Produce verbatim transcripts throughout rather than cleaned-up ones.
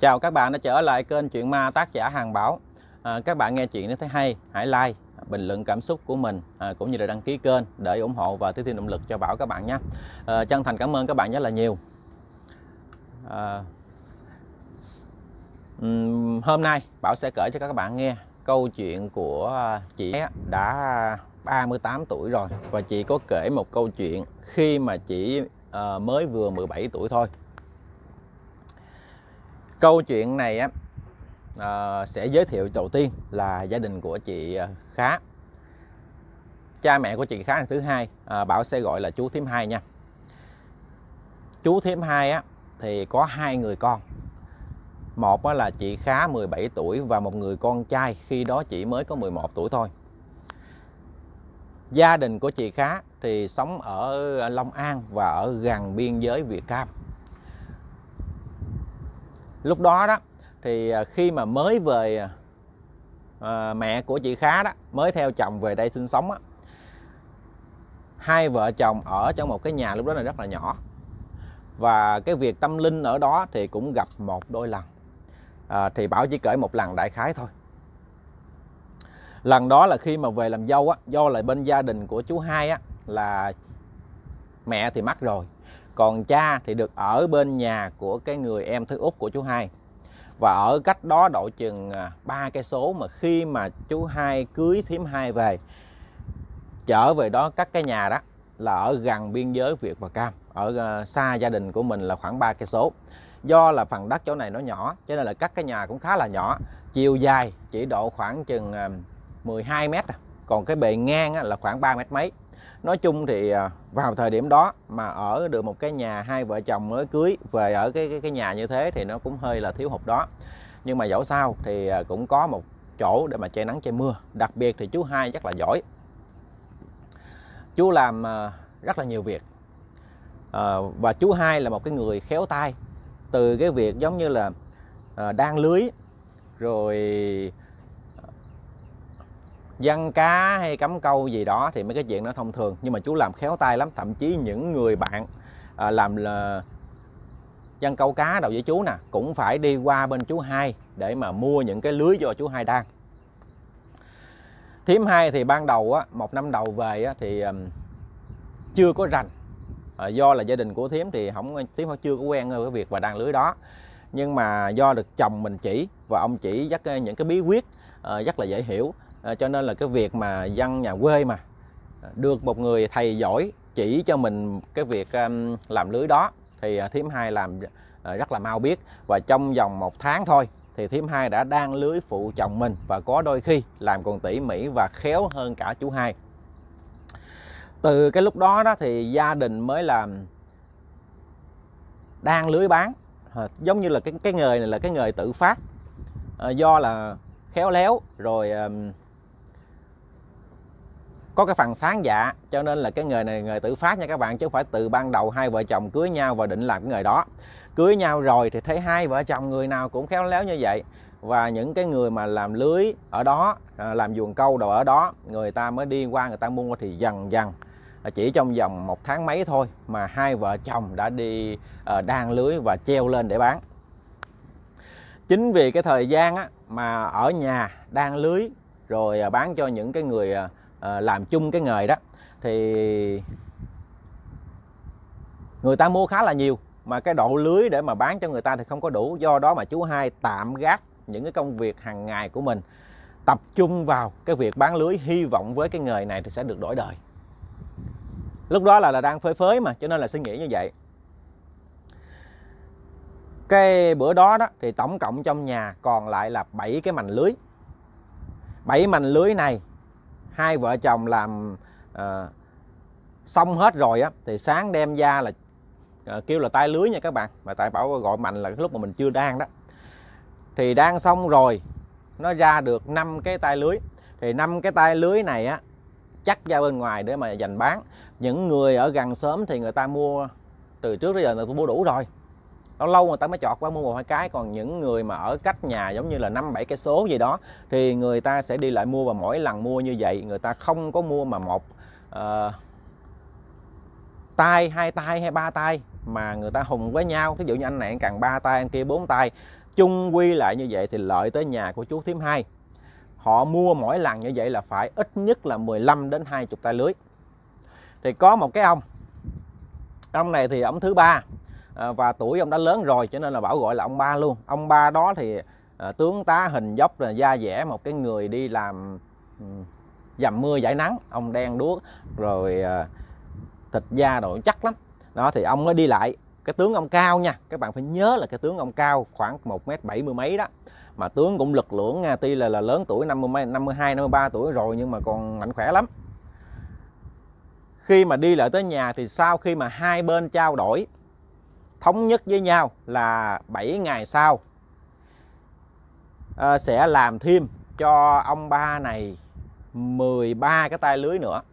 Chào các bạn đã trở lại kênh Chuyện Ma tác giả Hàng Bảo. à, Các bạn nghe chuyện nếu thấy hay, hãy like, bình luận cảm xúc của mình, à, cũng như là đăng ký kênh để ủng hộ và tiếp thêm động lực cho Bảo các bạn nhé. à, Chân thành cảm ơn các bạn rất là nhiều. à, um, Hôm nay Bảo sẽ kể cho các bạn nghe câu chuyện của chị đã ba mươi tám tuổi rồi. Và chị có kể một câu chuyện khi mà chị uh, mới vừa mười bảy tuổi thôi. Câu chuyện này á, à, sẽ giới thiệu đầu tiên là gia đình của chị Khá. Cha mẹ của chị Khá là thứ hai, à, Bảo sẽ gọi là chú Thím Hai nha. Chú Thím Hai á, thì có hai người con. Một á, là chị Khá mười bảy tuổi và một người con trai khi đó chị mới có mười một tuổi thôi. Gia đình của chị Khá thì sống ở Long An và ở gần biên giới Việt Nam. Lúc đó đó thì khi mà mới về, à, mẹ của chị Khá đó mới theo chồng về đây sinh sống á, hai vợ chồng ở trong một cái nhà lúc đó là rất là nhỏ. Và cái việc tâm linh ở đó thì cũng gặp một đôi lần. à, Thì Bảo chỉ kể một lần đại khái thôi. Lần đó là khi mà về làm dâu á, do lại bên gia đình của chú Hai á là mẹ thì mất rồi, còn cha thì được ở bên nhà của cái người em thứ út của chú Hai. Và ở cách đó độ chừng ba cây số mà khi mà chú Hai cưới thím Hai về, trở về đó cắt cái nhà đó là ở gần biên giới Việt và Cam, ở xa gia đình của mình là khoảng ba cây số. Do là phần đất chỗ này nó nhỏ cho nên là cắt cái nhà cũng khá là nhỏ, chiều dài chỉ độ khoảng chừng mười hai mét, còn cái bề ngang là khoảng ba mét mấy. Nói chung thì vào thời điểm đó mà ở được một cái nhà hai vợ chồng mới cưới về ở cái, cái, cái nhà như thế thì nó cũng hơi là thiếu hụt đó. Nhưng mà dẫu sao thì cũng có một chỗ để mà che nắng che mưa. Đặc biệt thì chú Hai rất là giỏi. Chú làm rất là nhiều việc. à, Và chú Hai là một cái người khéo tay. Từ cái việc giống như là à, đan lưới, rồi giăng cá hay cắm câu gì đó thì mấy cái chuyện nó thông thường. Nhưng mà chú làm khéo tay lắm. Thậm chí những người bạn à, làm là giăng câu cá đầu với chú nè cũng phải đi qua bên chú Hai để mà mua những cái lưới cho chú Hai đan. Thím Hai thì ban đầu á, một năm đầu về á, thì um, chưa có rành. à, Do là gia đình của thím thì không thím chưa có quen với cái việc và đan lưới đó. Nhưng mà do được chồng mình chỉ và ông chỉ dắt những cái bí quyết uh, rất là dễ hiểu, uh, cho nên là cái việc mà dân nhà quê mà được một người thầy giỏi chỉ cho mình cái việc um, làm lưới đó thì uh, thím Hai làm uh, rất là mau biết. Và trong vòng một tháng thôi thì thím Hai đã đan lưới phụ chồng mình, và có đôi khi làm còn tỉ mỉ và khéo hơn cả chú Hai. Từ cái lúc đó đó thì gia đình mới làm đan lưới bán. à, Giống như là cái, cái nghề này là cái nghề tự phát. à, Do là khéo léo rồi à, có cái phần sáng dạ, cho nên là cái nghề này nghề tự phát nha các bạn, chứ không phải từ ban đầu hai vợ chồng cưới nhau và định làm cái nghề đó. Cưới nhau rồi thì thấy hai vợ chồng người nào cũng khéo léo như vậy. Và những cái người mà làm lưới ở đó, làm vuông câu đồ ở đó, người ta mới đi qua người ta mua. Thì dần dần chỉ trong vòng một tháng mấy thôi mà hai vợ chồng đã đi đan lưới và treo lên để bán. Chính vì cái thời gian á, mà ở nhà đan lưới rồi bán cho những cái người làm chung cái nghề đó thì người ta mua khá là nhiều, mà cái độ lưới để mà bán cho người ta thì không có đủ. Do đó mà chú Hai tạm gác những cái công việc hàng ngày của mình, tập trung vào cái việc bán lưới, hy vọng với cái nghề này thì sẽ được đổi đời. Lúc đó là, là đang phơi phới mà, cho nên là suy nghĩ như vậy. Cái bữa đó đó thì tổng cộng trong nhà còn lại là bảy cái mành lưới. Bảy mành lưới này hai vợ chồng làm uh, xong hết rồi á thì sáng đem ra là uh, kêu là tay lưới nha các bạn. Mà tại Bảo gọi mành là cái lúc mà mình chưa đan đó. Thì đan xong rồi nó ra được năm cái tay lưới. Thì năm cái tay lưới này á chắc ra bên ngoài để mà dành bán. Những người ở gần xóm thì người ta mua từ trước tới giờ người ta mua đủ rồi, lâu lâu người ta mới chọt qua mua một hai cái. Còn những người mà ở cách nhà giống như là năm bảy cây số gì đó thì người ta sẽ đi lại mua. Và mỗi lần mua như vậy người ta không có mua mà một uh, tay, hai tay hay ba tay, mà người ta hùng với nhau. Ví dụ như anh này cần ba tay, anh kia bốn tay, chung quy lại như vậy thì lợi tới nhà của chú thím Hai. Họ mua mỗi lần như vậy là phải ít nhất là mười lăm đến hai mươi tay lưới. Thì có một cái ông ông này thì ông thứ ba, à, và tuổi ông đã lớn rồi cho nên là Bảo gọi là ông ba luôn. Ông ba đó thì à, tướng tá hình dốc, là da dẻ một cái người đi làm um, dầm mưa giải nắng. Ông đen đuốc rồi, à, thịt da đồ chắc lắm đó. Thì ông mới đi lại, cái tướng ông cao nha, các bạn phải nhớ là cái tướng ông cao khoảng một mét bảy mươi mấy đó, mà tướng cũng lực lưỡng nha. Tuy là là lớn tuổi, năm mươi, năm mươi hai, năm mươi ba tuổi rồi nhưng mà còn mạnh khỏe lắm. Khi mà đi lại tới nhà thì sau khi mà hai bên trao đổi thống nhất với nhau là bảy ngày sau à, sẽ làm thêm cho ông ba này mười ba cái tay lưới nữa.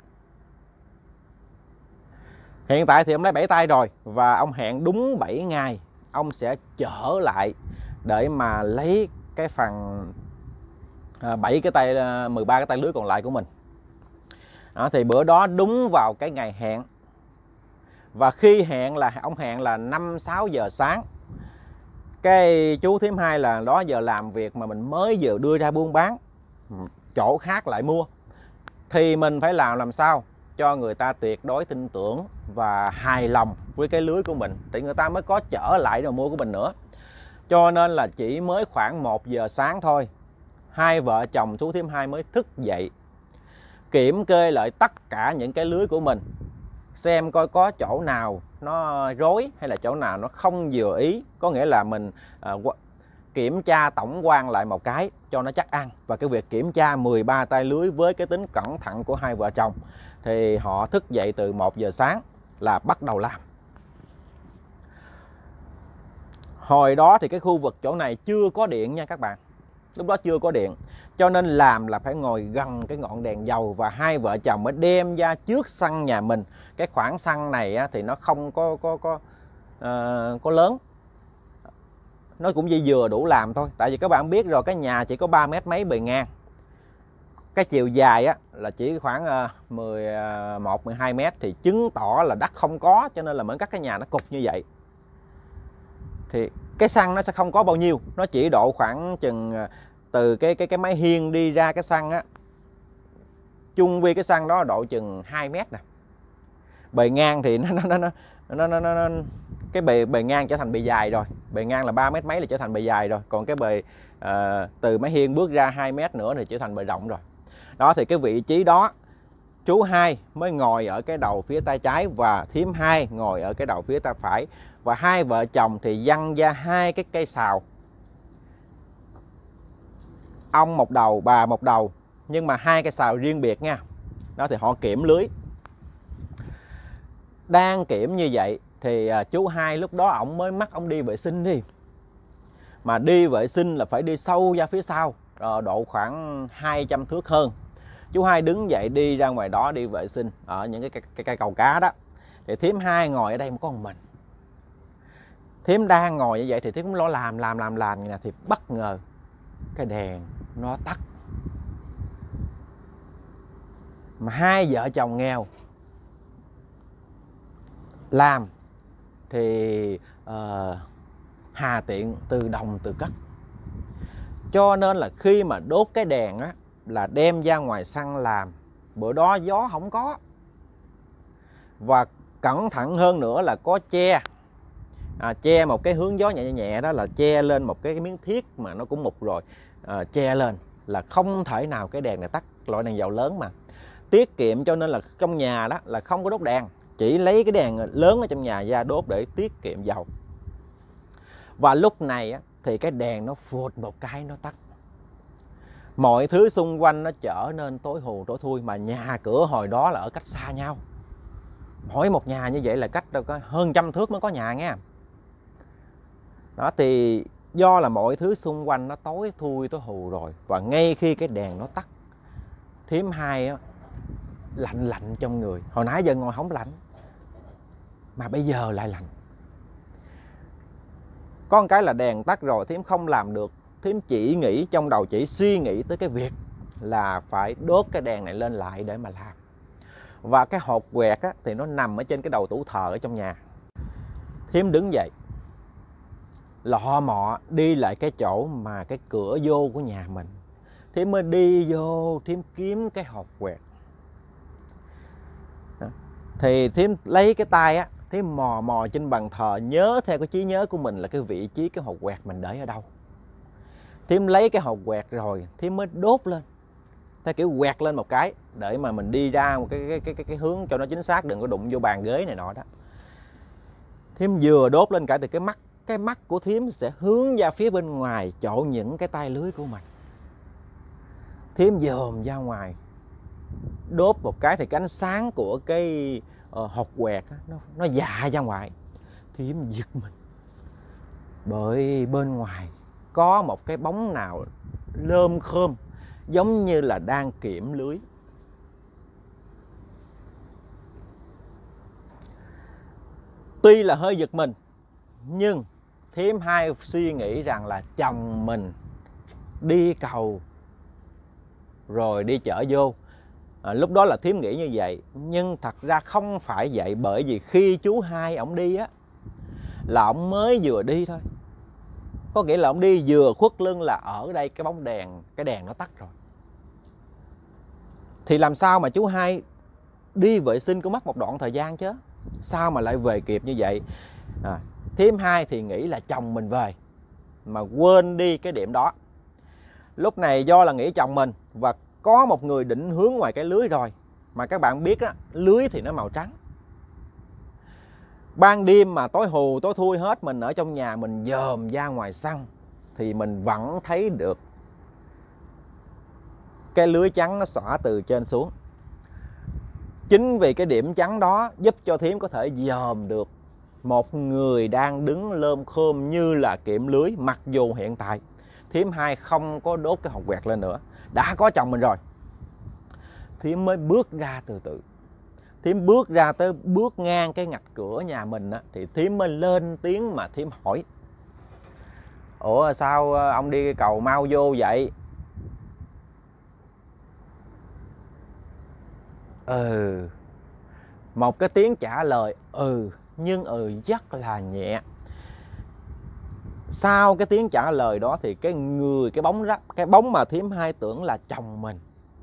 Hiện tại thì ông lấy bảy tay rồi, và ông hẹn đúng bảy ngày ông sẽ trở lại để mà lấy cái phần bảy cái tay, mười ba cái tay lưới còn lại của mình. Đó, thì bữa đó đúng vào cái ngày hẹn, và khi hẹn là ông hẹn là năm sáu giờ sáng. Cái chú thím Hai là đó giờ làm việc mà mình mới vừa đưa ra buôn bán, chỗ khác lại mua, thì mình phải làm làm sao cho người ta tuyệt đối tin tưởng và hài lòng với cái lưới của mình, thì người ta mới có trở lại rồi mua của mình nữa. Cho nên là chỉ mới khoảng một giờ sáng thôi, hai vợ chồng chú thím Hai mới thức dậy kiểm kê lại tất cả những cái lưới của mình, xem coi có chỗ nào nó rối hay là chỗ nào nó không vừa ý. Có nghĩa là mình à, kiểm tra tổng quan lại một cái cho nó chắc ăn. Và cái việc kiểm tra mười ba tay lưới với cái tính cẩn thận của hai vợ chồng thì họ thức dậy từ một giờ sáng là bắt đầu làm. Hồi đó thì cái khu vực chỗ này chưa có điện nha các bạn. Lúc đó chưa có điện, cho nên làm là phải ngồi gần cái ngọn đèn dầu, và hai vợ chồng mới đem ra trước sân nhà mình. Cái khoảng sân này á, thì nó không có có có uh, có lớn, nó cũng chỉ vừa đủ làm thôi. Tại vì các bạn biết rồi, cái nhà chỉ có ba mét mấy bề ngang, cái chiều dài á, là chỉ khoảng uh, mười một mười hai mét, thì chứng tỏ là đất không có, cho nên là mới cắt cái nhà nó cục như vậy. Thì cái sân nó sẽ không có bao nhiêu, nó chỉ độ khoảng chừng từ cái cái cái mái hiên đi ra cái sân á, chung vì cái sân đó độ chừng hai mét nè. Bề ngang thì nó nó nó nó nó, nó, nó cái bề bề ngang trở thành bề dài rồi. Bề ngang là ba mét mấy là trở thành bề dài rồi, còn cái bề uh, từ mái hiên bước ra hai mét nữa thì trở thành bề rộng rồi. Đó, thì cái vị trí đó chú Hai mới ngồi ở cái đầu phía tay trái và thím Hai ngồi ở cái đầu phía tay phải, và hai vợ chồng thì văng ra hai cái cây sào, ông một đầu bà một đầu, nhưng mà hai cây sào riêng biệt nha. Đó, thì họ kiểm lưới. Đang kiểm như vậy thì chú Hai lúc đó ổng mới mắc ổng đi vệ sinh đi, mà đi vệ sinh là phải đi sâu ra phía sau, độ khoảng hai trăm thước hơn. Chú Hai đứng dậy đi ra ngoài đó đi vệ sinh ở những cái cây, cây cầu cá đó. Thì thím Hai ngồi ở đây có một mình. Thím đang ngồi như vậy thì thím cũng lo làm làm làm làm như này, thì bất ngờ cái đèn nó tắt. Mà hai vợ chồng nghèo làm thì uh, hà tiện từ đồng từ cất, cho nên là khi mà đốt cái đèn á, là đem ra ngoài sân làm. Bữa đó gió không có, và cẩn thận hơn nữa là có che, à, che một cái hướng gió nhẹ nhẹ đó, là che lên một cái miếng thiết mà nó cũng mục rồi, à, che lên là không thể nào cái đèn này tắt. Loại đèn dầu lớn mà tiết kiệm, cho nên là trong nhà đó là không có đốt đèn, chỉ lấy cái đèn lớn ở trong nhà ra đốt để tiết kiệm dầu. Và lúc này á, thì cái đèn nó phụt một cái nó tắt. Mọi thứ xung quanh nó trở nên tối hù tối thui, mà nhà cửa hồi đó là ở cách xa nhau. Mỗi một nhà như vậy là cách đâu có hơn trăm thước mới có nhà nha. Đó, thì do là mọi thứ xung quanh nó tối thui tối hù rồi, và ngay khi cái đèn nó tắt, thím Hai á, lạnh lạnh trong người. Hồi nãy giờ ngồi không lạnh, mà bây giờ lại lạnh. Có một cái là đèn tắt rồi, thím không làm được. Thím chỉ nghĩ trong đầu, chỉ suy nghĩ tới cái việc là phải đốt cái đèn này lên lại để mà làm. Và cái hột quẹt á, thì nó nằm ở trên cái đầu tủ thờ ở trong nhà. Thím đứng dậy, lọ mọ đi lại cái chỗ mà cái cửa vô của nhà mình. Thím mới đi vô, thím kiếm cái hột quẹt. Đó. Thì thím lấy cái tay á, thím mò mò trên bàn thờ, nhớ theo cái trí nhớ của mình là cái vị trí cái hột quẹt mình để ở đâu. Thím lấy cái hột quẹt rồi, thím mới đốt lên. Theo kiểu quẹt lên một cái để mà mình đi ra một cái cái cái cái, cái hướng cho nó chính xác, đừng có đụng vô bàn ghế này nọ đó. Thím vừa đốt lên cả thì cái mắt cái mắt của thím sẽ hướng ra phía bên ngoài chỗ những cái tay lưới của mình. Thím dòm ra ngoài, đốt một cái thì cái ánh sáng của cái uh, hột quẹt á, nó nó dạ ra ngoài. Thím giật mình bởi bên ngoài có một cái bóng nào lơm khơm giống như là đang kiểm lưới. Tuy là hơi giật mình, nhưng thím hai suy nghĩ rằng là chồng mình đi cầu rồi đi chợ vô. À, lúc đó là thím nghĩ như vậy, nhưng thật ra không phải vậy, bởi vì khi chú hai ổng đi á là ổng mới vừa đi thôi. Có nghĩa là ổng đi vừa khuất lưng là ở đây cái bóng đèn, cái đèn nó tắt rồi. Thì làm sao mà chú hai đi vệ sinh cũng mất một đoạn thời gian chứ, sao mà lại về kịp như vậy? À, thím hai thì nghĩ là chồng mình về mà quên đi cái điểm đó. Lúc này do là nghĩ chồng mình và có một người định hướng ngoài cái lưới rồi. Mà các bạn biết đó, lưới thì nó màu trắng. Ban đêm mà tối hù tối thui hết, mình ở trong nhà mình dòm ra ngoài sân thì mình vẫn thấy được cái lưới trắng nó xõa từ trên xuống. Chính vì cái điểm trắng đó giúp cho thím có thể dòm được một người đang đứng lơm khơm như là kiểm lưới. Mặc dù hiện tại thím hai không có đốt cái hột quẹt lên nữa, đã có chồng mình rồi. Thím mới bước ra từ từ. Thím bước ra tới bước ngang cái ngạch cửa nhà mình á, thì thím mới lên tiếng mà thím hỏi: ủa sao ông đi cầu mau vô vậy? Ừ. Một cái tiếng trả lời ừ, nhưng ừ rất là nhẹ. Sau cái tiếng trả lời đó thì cái người, cái bóng đó, cái bóng mà thím hai tưởng là chồng mình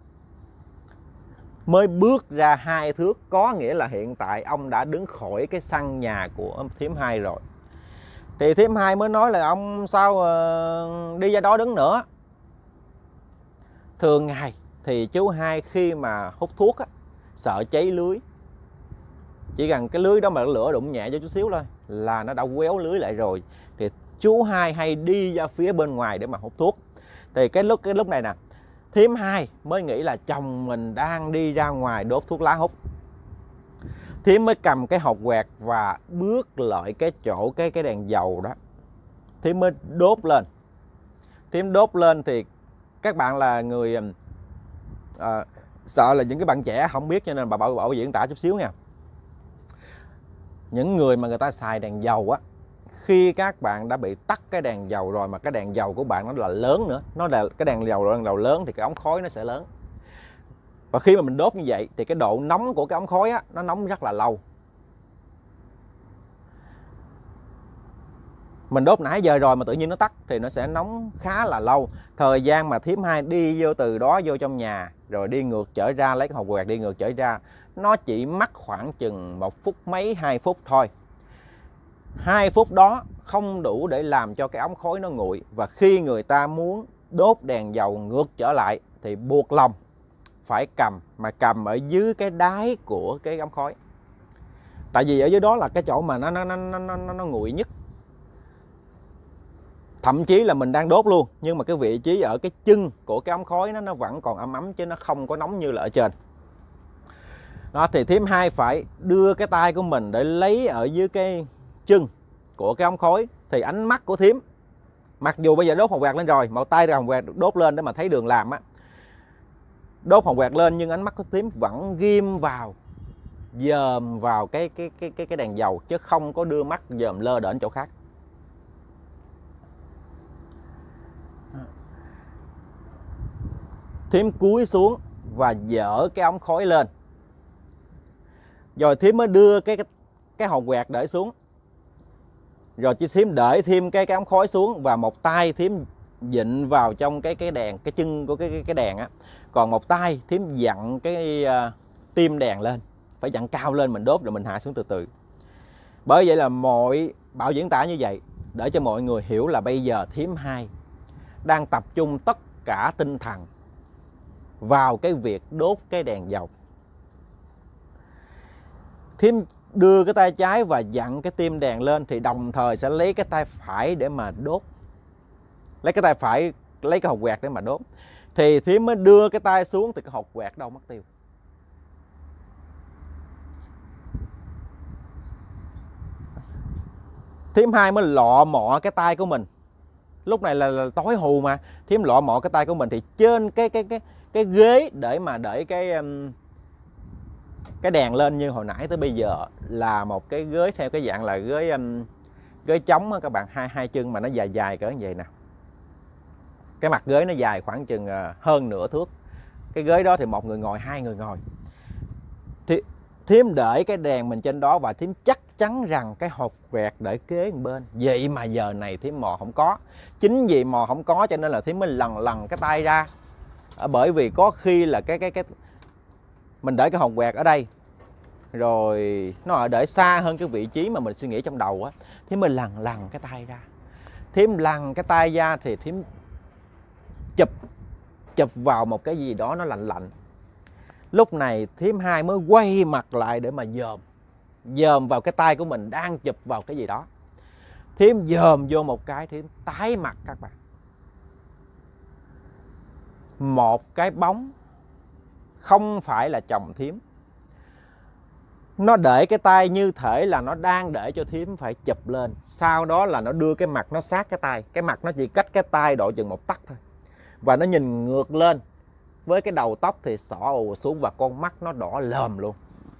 mới bước ra hai thước. Có nghĩa là hiện tại ông đã đứng khỏi cái sân nhà của thím hai rồi. Thì thím hai mới nói là ông sao uh, đi ra đó đứng nữa. Thường ngày thì chú hai khi mà hút thuốc á, sợ cháy lưới. Chỉ cần cái lưới đó mà lửa đụng nhẹ cho chút xíu thôi là nó đã quéo lưới lại rồi. Thì chú hai hay đi ra phía bên ngoài để mà hút thuốc. Thì cái lúc cái lúc này nè, thím hai mới nghĩ là chồng mình đang đi ra ngoài đốt thuốc lá hút. Thím mới cầm cái hột quẹt và bước lại cái chỗ cái cái đèn dầu đó. Thím mới đốt lên. Thím đốt lên thì các bạn là người à, sợ là những cái bạn trẻ không biết, cho nên bà bảo bảo diễn tả chút xíu nha. Những người mà người ta xài đèn dầu á, khi các bạn đã bị tắt cái đèn dầu rồi mà cái đèn dầu của bạn nó là lớn nữa, nó là cái đèn dầu đèn dầu lớn thì cái ống khói nó sẽ lớn. Và khi mà mình đốt như vậy thì cái độ nóng của cái ống khói á, nó nóng rất là lâu. Mình đốt nãy giờ rồi mà tự nhiên nó tắt thì nó sẽ nóng khá là lâu. Thời gian mà thím hai đi vô từ đó vô trong nhà rồi đi ngược trở ra lấy cái hột quẹt đi ngược trở ra, nó chỉ mất khoảng chừng một phút mấy, hai phút thôi. Hai phút đó không đủ để làm cho cái ống khói nó nguội. Và khi người ta muốn đốt đèn dầu ngược trở lại thì buộc lòng phải cầm, mà cầm ở dưới cái đáy của cái ống khói. Tại vì ở dưới đó là cái chỗ mà nó nó nó nó nó, nó nguội nhất. Thậm chí là mình đang đốt luôn, nhưng mà cái vị trí ở cái chân của cái ống khói nó nó vẫn còn ấm ấm chứ nó không có nóng như là ở trên. Đó thì thím hai phải đưa cái tay của mình để lấy ở dưới cái chân của cái ống khói. Thì ánh mắt của thím, mặc dù bây giờ đốt hòn quẹt lên rồi, một tay ra hòn quẹt đốt lên để mà thấy đường làm á, đốt hòn quẹt lên, nhưng ánh mắt của thím vẫn ghim vào, dòm vào cái cái cái cái cái đèn dầu, chứ không có đưa mắt dòm lơ đến chỗ khác. Thím cúi xuống và dỡ cái ống khói lên, rồi thím mới đưa cái cái, cái hòn quẹt để xuống. Rồi chỉ thím để thêm cái cái ống khói xuống và một tay thím vịn vào trong cái cái đèn, cái chân của cái cái, cái đèn á. Còn một tay thím dặn cái uh, tim đèn lên, phải dặn cao lên mình đốt rồi mình hạ xuống từ từ. Bởi vậy là mọi Bảo diễn tả như vậy để cho mọi người hiểu là bây giờ thím hai đang tập trung tất cả tinh thần vào cái việc đốt cái đèn dầu. Thím đưa cái tay trái và dặn cái tim đèn lên thì đồng thời sẽ lấy cái tay phải để mà đốt. Lấy cái tay phải, lấy cái hột quẹt để mà đốt. Thì thím mới đưa cái tay xuống thì cái hột quẹt đâu mất tiêu. Thím hai mới lọ mọ cái tay của mình. Lúc này là, là tối hù mà, thím lọ mọ cái tay của mình thì trên cái cái cái cái ghế để mà để cái um, cái đèn lên như hồi nãy tới bây giờ là một cái ghế theo cái dạng là ghế um, ghế trống á các bạn, hai hai chân mà nó dài dài cỡ như vậy nè. Cái mặt ghế nó dài khoảng chừng uh, hơn nửa thước. Cái ghế đó thì một người ngồi, hai người ngồi. Thì thím để cái đèn mình trên đó và thím chắc chắn rằng cái hột quẹt để kế một bên. Vậy mà giờ này thím mò không có. Chính vì mò không có cho nên là thím mới lần lần cái tay ra. Bởi vì có khi là cái cái cái mình để cái hột quẹt ở đây rồi nó ở để xa hơn cái vị trí mà mình suy nghĩ trong đầu á, thím mới lần lần cái tay ra. Thím lần cái tay ra thì thím chụp chụp vào một cái gì đó nó lạnh lạnh. Lúc này thím hai mới quay mặt lại để mà dòm dòm vào cái tay của mình đang chụp vào cái gì đó. Thím dòm vô một cái, thím tái mặt các bạn. Một cái bóng không phải là chồng thím. Nó để cái tay như thể là nó đang để cho thím phải chụp lên. Sau đó là nó đưa cái mặt nó sát cái tay. Cái mặt nó chỉ cách cái tay độ chừng một tấc thôi. Và nó nhìn ngược lên. Với cái đầu tóc thì xõa ù xuống và con mắt nó đỏ lòm luôn.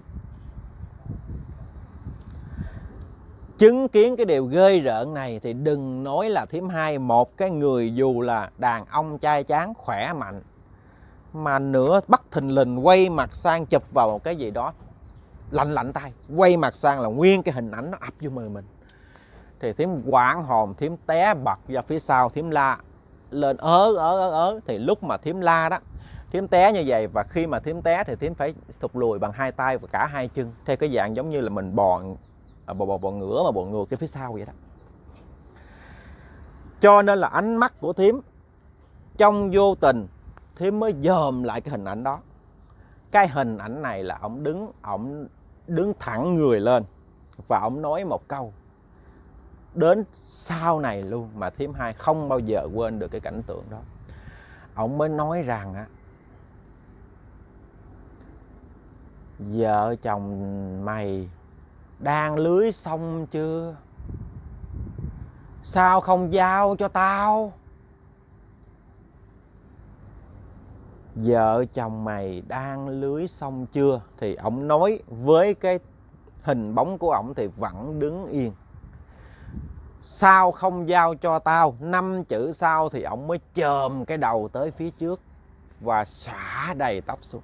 Chứng kiến cái điều ghê rợn này thì đừng nói là thím hai, một cái người dù là đàn ông trai tráng khỏe mạnh mà nữa bắt thình lình quay mặt sang chụp vào một cái gì đó lạnh lạnh tay, quay mặt sang là nguyên cái hình ảnh nó ập vô người mình. Thì thím hoảng hồn, thím té bật ra phía sau, thím la lên ớ ớ ớ ớ. Thì lúc mà thím la đó, thím té như vậy và khi mà thím té thì thím phải thụt lùi bằng hai tay và cả hai chân, theo cái dạng giống như là mình bò bò bò, bò ngửa mà bò ngược cái phía sau vậy đó. Cho nên là ánh mắt của thím trong vô tình thím mới dòm lại cái hình ảnh đó. Cái hình ảnh này là ổng đứng ổng đứng thẳng người lên và ổng nói một câu đến sau này luôn mà thím hai không bao giờ quên được cái cảnh tượng đó. Ổng mới nói rằng á, vợ chồng mày đang lưới xong chưa? Sao không giao cho tao? Vợ chồng mày đang lưới xong chưa? Thì ổng nói với cái hình bóng của ổng thì vẫn đứng yên. Sao không giao cho tao? Năm chữ sau thì ổng mới chồm cái đầu tới phía trước và xõa đầy tóc xuống.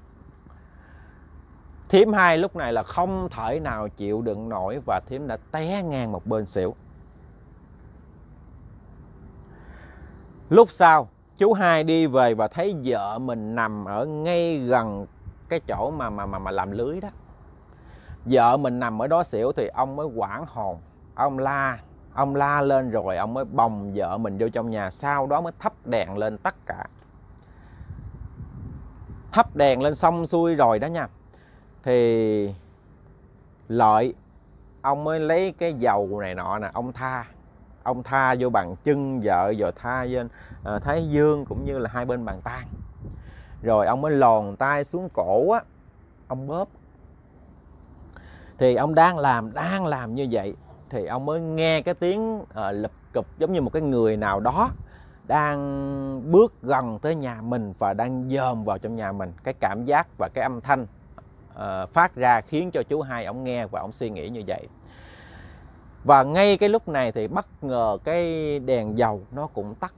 Thím hai lúc này là không thể nào chịu đựng nổi và thím đã té ngang một bên xỉu. Lúc sau chú hai đi về và thấy vợ mình nằm ở ngay gần cái chỗ mà mà mà, mà làm lưới đó. Vợ mình nằm ở đó xỉu thì ông mới hoảng hồn, ông la, ông la lên rồi ông mới bồng vợ mình vô trong nhà, sau đó mới thắp đèn lên tất cả. Thắp đèn lên xong xuôi rồi đó nha. Thì Lợi ông mới lấy cái dầu này nọ nè, ông tha ông tha vô bàn chân vợ, rồi tha lên uh, thái dương cũng như là hai bên bàn tay. Rồi ông mới lòn tay xuống cổ á, ông bóp. Thì ông đang làm đang làm như vậy thì ông mới nghe cái tiếng uh, lụp cụp giống như một cái người nào đó đang bước gần tới nhà mình và đang dòm vào trong nhà mình. Cái cảm giác và cái âm thanh uh, phát ra khiến cho chú hai ông nghe và ông suy nghĩ như vậy. Và ngay cái lúc này thì bất ngờ cái đèn dầu nó cũng tắt.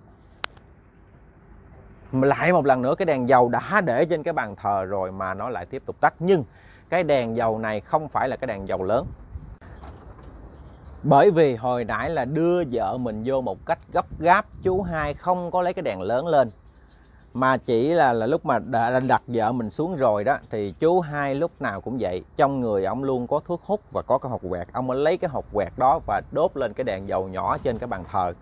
Lại một lần nữa cái đèn dầu đã để trên cái bàn thờ rồi mà nó lại tiếp tục tắt. Nhưng cái đèn dầu này không phải là cái đèn dầu lớn. Bởi vì hồi nãy là đưa vợ mình vô một cách gấp gáp, chú Hai không có lấy cái đèn lớn lên, mà chỉ là, là lúc mà đã đặt vợ mình xuống rồi đó, thì chú Hai lúc nào cũng vậy. Trong người ông luôn có thuốc hút và có cái hộp quẹt. Ông mới lấy cái hộp quẹt đó và đốt lên cái đèn dầu nhỏ trên cái bàn thờ.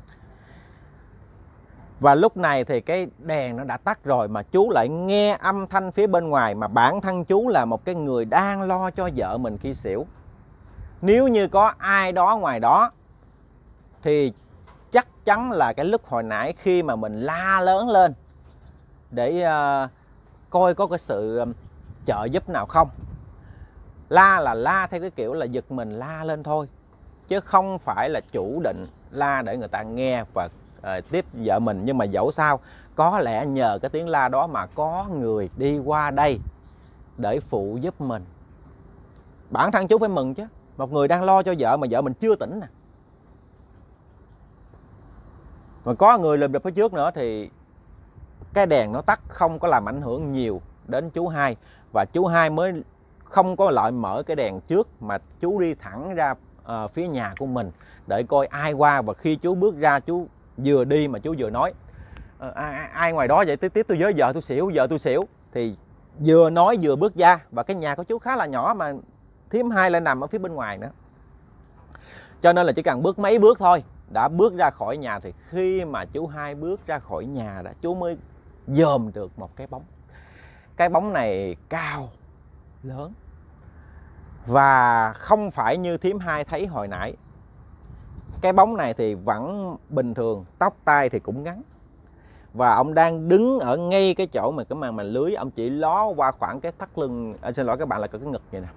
Và lúc này thì cái đèn nó đã tắt rồi, mà chú lại nghe âm thanh phía bên ngoài. Mà bản thân chú là một cái người đang lo cho vợ mình khi xỉu. Nếu như có ai đó ngoài đó thì chắc chắn là cái lúc hồi nãy khi mà mình la lớn lên để uh, coi có cái sự trợ giúp nào không. La là la theo cái kiểu là giật mình la lên thôi, chứ không phải là chủ định la để người ta nghe và uh, tiếp vợ mình. Nhưng mà dẫu sao, có lẽ nhờ cái tiếng la đó mà có người đi qua đây để phụ giúp mình. Bản thân chú phải mừng chứ. Một người đang lo cho vợ mà vợ mình chưa tỉnh nè, mà có người lùm đập phía trước nữa, thì cái đèn nó tắt không có làm ảnh hưởng nhiều đến chú Hai. Và chú Hai mới không có lại mở cái đèn trước, mà chú đi thẳng ra uh, phía nhà của mình để coi ai qua. Và khi chú bước ra, chú vừa đi mà chú vừa nói uh, ai, ai ngoài đó vậy, tiếp tiếp tôi với vợ tôi xỉu, vợ tôi xỉu. Thì vừa nói vừa bước ra. Và cái nhà của chú khá là nhỏ, mà thím Hai lại nằm ở phía bên ngoài nữa, cho nên là chỉ cần bước mấy bước thôi đã bước ra khỏi nhà. Thì khi mà chú Hai bước ra khỏi nhà đó, chú mới dòm được một cái bóng. Cái bóng này cao, lớn, và không phải như thím Hai thấy hồi nãy. Cái bóng này thì vẫn bình thường, tóc tai thì cũng ngắn, và ông đang đứng ở ngay cái chỗ mà cái màn màn lưới. Ông chỉ ló qua khoảng cái thắt lưng, à, xin lỗi các bạn, là cái ngực vậy nè.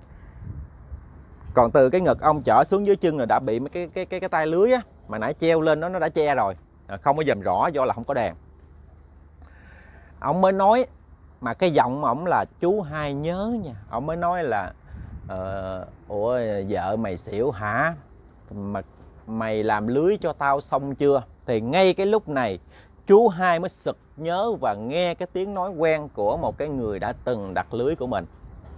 Còn từ cái ngực ông trở xuống dưới chân là đã bị mấy cái cái cái cái tay lưới á, mà nãy treo lên đó nó đã che rồi, không có dòm rõ do là không có đèn. Ông mới nói, mà cái giọng mà ông là chú Hai nhớ nha. Ông mới nói là ờ, ủa vợ mày xỉu hả? Mà mày làm lưới cho tao xong chưa? Thì ngay cái lúc này chú Hai mới sực nhớ và nghe cái tiếng nói quen của một cái người đã từng đặt lưới của mình.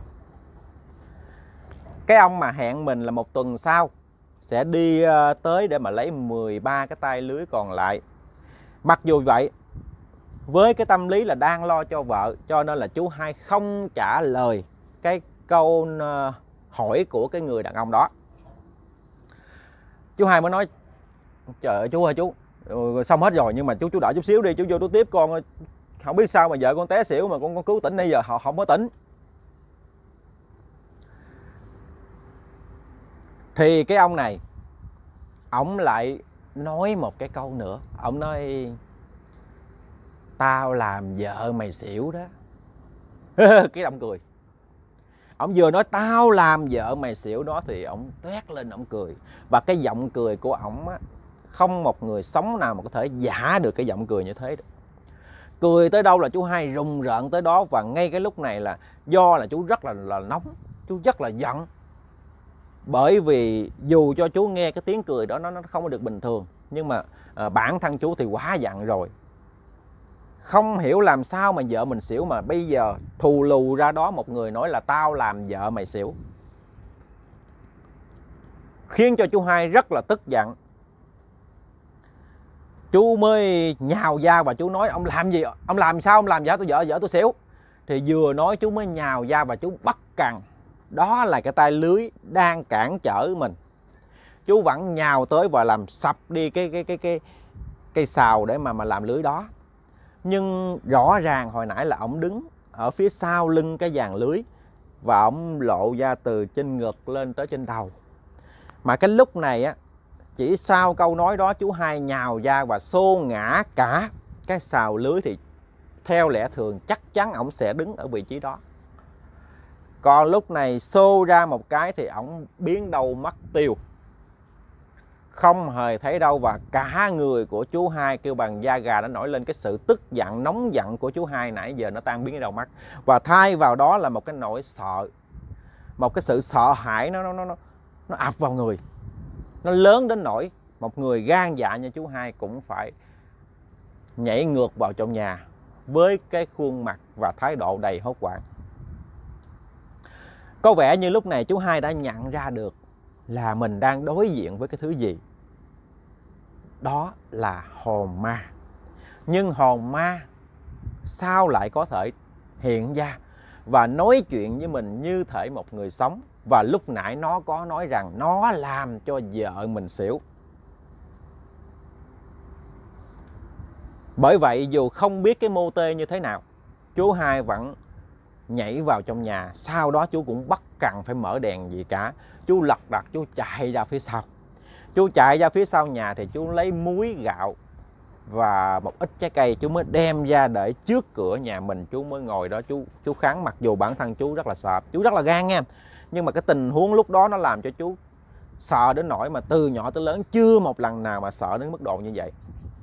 Cái ông mà hẹn mình là một tuần sau sẽ đi tới để mà lấy mười ba cái tay lưới còn lại. Mặc dù vậy, với cái tâm lý là đang lo cho vợ, cho nên là chú Hai không trả lời cái câu hỏi của cái người đàn ông đó. Chú Hai mới nói, trời ơi chú ơi chú, xong hết rồi, nhưng mà chú chú đợi chút xíu đi, chú vô chú tiếp con. Không biết sao mà vợ con té xỉu mà con con cứu tỉnh, bây giờ họ không có tỉnh. Thì cái ông này, ổng lại nói một cái câu nữa. Ổng nói, tao làm vợ mày xỉu đó. Cái ông cười. Ổng vừa nói tao làm vợ mày xỉu đó thì ổng toét lên ổng cười. Và cái giọng cười của ổng á, không một người sống nào mà có thể giả được cái giọng cười như thế được. Cười tới đâu là chú Hai rùng rợn tới đó. Và ngay cái lúc này là do là chú rất là, là nóng, chú rất là giận. Bởi vì dù cho chú nghe cái tiếng cười đó nó, nó không có được bình thường, nhưng mà à, bản thân chú thì quá giận rồi. Không hiểu làm sao mà vợ mình xỉu, mà bây giờ thù lù ra đó một người nói là tao làm vợ mày xỉu, khiến cho chú Hai rất là tức giận. Chú mới nhào ra và chú nói, ông làm gì? Ông làm sao ông làm vợ tôi, vợ vợ tôi xỉu? Thì vừa nói chú mới nhào ra và chú bắt cần. Đó là cái tay lưới đang cản trở mình. Chú vẫn nhào tới và làm sập đi cái cái cái cái cây sào để mà mà làm lưới đó. Nhưng rõ ràng hồi nãy là ổng đứng ở phía sau lưng cái dàn lưới, và ổng lộ ra từ trên ngực lên tới trên đầu. Mà cái lúc này á, chỉ sau câu nói đó, chú Hai nhào ra và xô ngã cả cái sào lưới. Thì theo lẽ thường chắc chắn ổng sẽ đứng ở vị trí đó. Còn lúc này xô ra một cái thì ổng biến đâu mất tiêu, không hề thấy đâu. Và cả người của chú Hai kêu bằng da gà đã nổi lên. Cái sự tức giận, nóng giận của chú Hai nãy giờ nó tan biến ở đâu mất. Và thay vào đó là một cái nỗi sợ, một cái sự sợ hãi nó nó nó nó ập vào người. Nó lớn đến nỗi một người gan dạ như chú Hai cũng phải nhảy ngược vào trong nhà với cái khuôn mặt và thái độ đầy hốt hoảng. Có vẻ như lúc này chú Hai đã nhận ra được là mình đang đối diện với cái thứ gì? Đó là hồn ma. Nhưng hồn ma sao lại có thể hiện ra và nói chuyện với mình như thể một người sống? Và lúc nãy nó có nói rằng nó làm cho vợ mình xỉu. Bởi vậy dù không biết cái mô tê như thế nào, chú Hai vẫn nhảy vào trong nhà. Sau đó chú cũng bắt cần phải mở đèn gì cả. Chú lật đật chú chạy ra phía sau. Chú chạy ra phía sau nhà thì chú lấy muối, gạo và một ít trái cây, chú mới đem ra để trước cửa nhà mình. Chú mới ngồi đó chú chú kháng, mặc dù bản thân chú rất là sợ, chú rất là gan nha. Nhưng mà cái tình huống lúc đó nó làm cho chú sợ đến nỗi mà từ nhỏ tới lớn chưa một lần nào mà sợ đến mức độ như vậy.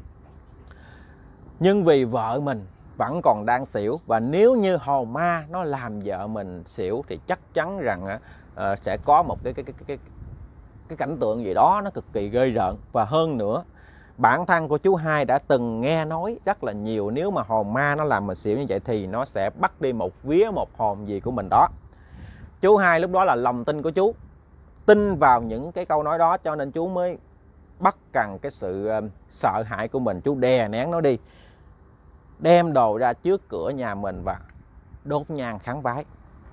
Nhưng vì vợ mình vẫn còn đang xỉu, và nếu như hồn ma nó làm vợ mình xỉu thì chắc chắn rằng uh, sẽ có một cái cái, cái cái cái cảnh tượng gì đó nó cực kỳ ghê rợn. Và hơn nữa, bản thân của chú Hai đã từng nghe nói rất là nhiều, nếu mà hồn ma nó làm mình xỉu như vậy thì nó sẽ bắt đi một vía một hồn gì của mình đó. Chú Hai lúc đó là lòng tin của chú, tin vào những cái câu nói đó, cho nên chú mới bắt cần cái sự uh, sợ hãi của mình, chú đè nén nó đi, đem đồ ra trước cửa nhà mình và đốt nhang khấn vái.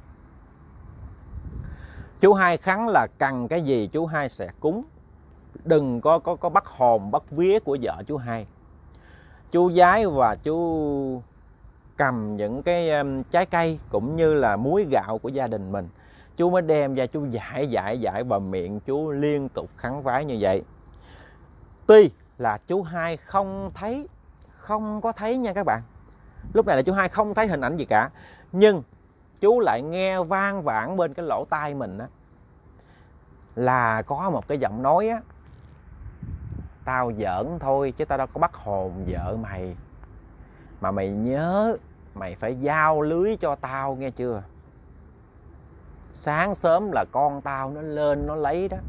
Chú Hai khấn là cần cái gì chú Hai sẽ cúng, đừng có có có bắt hồn bắt vía của vợ chú Hai. Chú giái và chú cầm những cái um, trái cây cũng như là muối gạo của gia đình mình, chú mới đem ra chú dại dại dại vào miệng chú liên tục khấn vái như vậy. Tuy là chú Hai không thấy, không có thấy nha các bạn, lúc này là chú Hai không thấy hình ảnh gì cả, nhưng chú lại nghe vang vẳng bên cái lỗ tai mình á, là có một cái giọng nói á: tao giỡn thôi chứ tao đâu có bắt hồn vợ mày, mà mày nhớ mày phải giao lưới cho tao nghe chưa, sáng sớm là con tao nó lên nó lấy đó.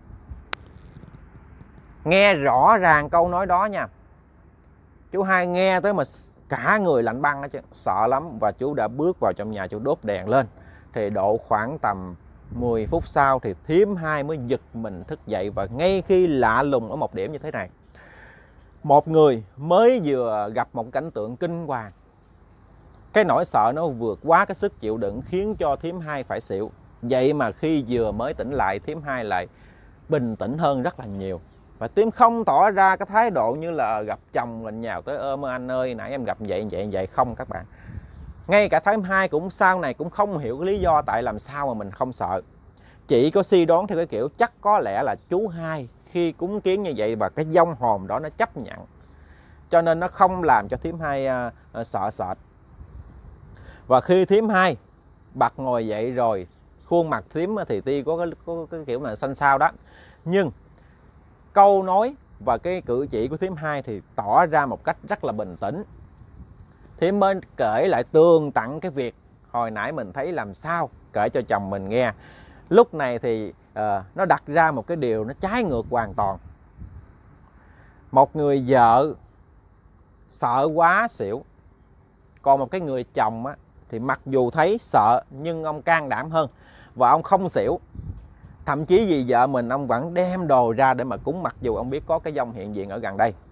Nghe rõ ràng câu nói đó nha. Chú Hai nghe tới mà cả người lạnh băng đó chứ, sợ lắm. Và chú đã bước vào trong nhà, chú đốt đèn lên. Thì độ khoảng tầm mười phút sau thì thím Hai mới giật mình thức dậy. Và ngay khi lạ lùng ở một điểm như thế này, một người mới vừa gặp một cảnh tượng kinh hoàng, cái nỗi sợ nó vượt quá cái sức chịu đựng khiến cho thím Hai phải xỉu. Vậy mà khi vừa mới tỉnh lại, thím Hai lại bình tĩnh hơn rất là nhiều. Và thím không tỏ ra cái thái độ như là gặp chồng mình nhào tới ôm anh ơi nãy em gặp vậy vậy vậy không các bạn. Ngay cả thím Hai cũng sau này cũng không hiểu cái lý do tại làm sao mà mình không sợ. Chỉ có suy đoán theo cái kiểu chắc có lẽ là chú Hai khi cúng kiến như vậy và cái vong hồn đó nó chấp nhận, cho nên nó không làm cho thím Hai uh, uh, sợ sệt. Và khi thím Hai bật ngồi dậy rồi, khuôn mặt thím thì tuy có cái, có cái kiểu mà xanh xao đó, nhưng câu nói và cái cử chỉ của thím Hai thì tỏ ra một cách rất là bình tĩnh. Thím mới kể lại tường tận cái việc hồi nãy mình thấy làm sao, kể cho chồng mình nghe. Lúc này thì uh, nó đặt ra một cái điều nó trái ngược hoàn toàn. Một người vợ sợ quá xỉu, còn một cái người chồng á, thì mặc dù thấy sợ nhưng ông can đảm hơn và ông không xỉu. Thậm chí vì vợ mình ông vẫn đem đồ ra để mà cúng, mặc dù ông biết có cái vong hiện diện ở gần đây.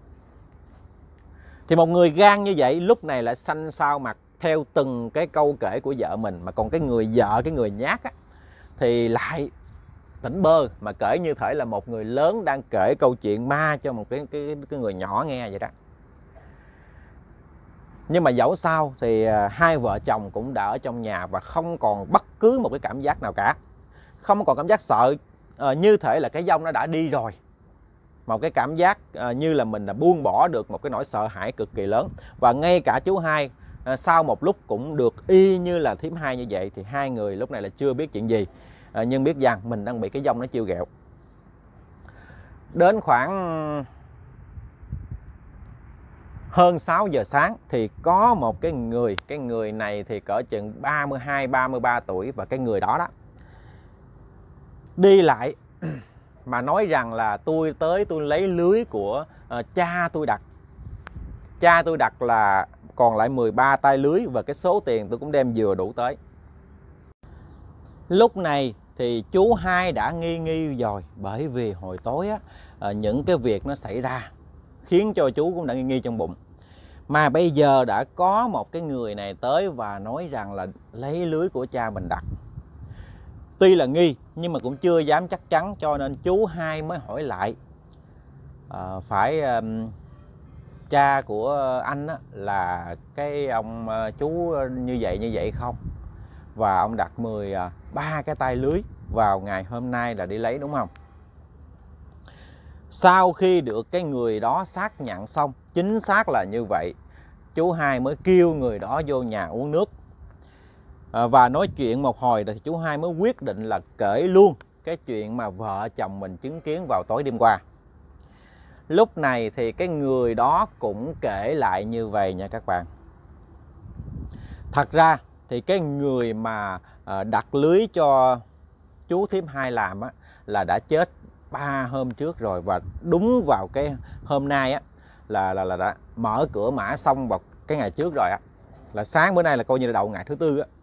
Thì một người gan như vậy lúc này lại xanh xao mặt theo từng cái câu kể của vợ mình. Mà còn cái người vợ, cái người nhát á, thì lại tỉnh bơ mà kể như thể là một người lớn đang kể câu chuyện ma cho một cái, cái, cái người nhỏ nghe vậy đó. Nhưng mà dẫu sao thì hai vợ chồng cũng đã ở trong nhà và không còn bất cứ một cái cảm giác nào cả. Không còn cảm giác sợ, uh, như thể là cái vong nó đã đi rồi. Một cái cảm giác uh, như là mình đã buông bỏ được một cái nỗi sợ hãi cực kỳ lớn. Và ngay cả chú Hai uh, sau một lúc cũng được y như là thím Hai như vậy. Thì hai người lúc này là chưa biết chuyện gì, uh, nhưng biết rằng mình đang bị cái vong nó chiêu ghẹo. Đến khoảng hơn sáu giờ sáng thì có một cái người, cái người này thì cỡ chừng ba mươi hai ba mươi ba tuổi, và cái người đó đó đi lại mà nói rằng là tôi tới tôi lấy lưới của uh, cha tôi đặt. Cha tôi đặt là còn lại mười ba tay lưới và cái số tiền tôi cũng đem vừa đủ tới. Lúc này thì chú Hai đã nghi nghi rồi, bởi vì hồi tối á, những cái việc nó xảy ra khiến cho chú cũng đã nghi nghi trong bụng. Mà bây giờ đã có một cái người này tới và nói rằng là lấy lưới của cha mình đặt. Tuy là nghi nhưng mà cũng chưa dám chắc chắn, cho nên chú Hai mới hỏi lại à, phải um, cha của anh á, là cái ông uh, chú như vậy như vậy không, và ông đặt mười ba cái tay lưới vào ngày hôm nay là đi lấy, đúng không? Sau khi được cái người đó xác nhận xong chính xác là như vậy, chú Hai mới kêu người đó vô nhà uống nước à, và nói chuyện một hồi thì chú Hai mới quyết định là kể luôn cái chuyện mà vợ chồng mình chứng kiến vào tối đêm qua. Lúc này thì cái người đó cũng kể lại như vậy nha các bạn. Thật ra thì cái người mà đặt lưới cho chú thím Hai làm á, là đã chết ba hôm trước rồi, và đúng vào cái hôm nay á, là, là, là đã mở cửa mã xong vào cái ngày trước rồi á, là sáng bữa nay là coi như là đầu ngày thứ tư á.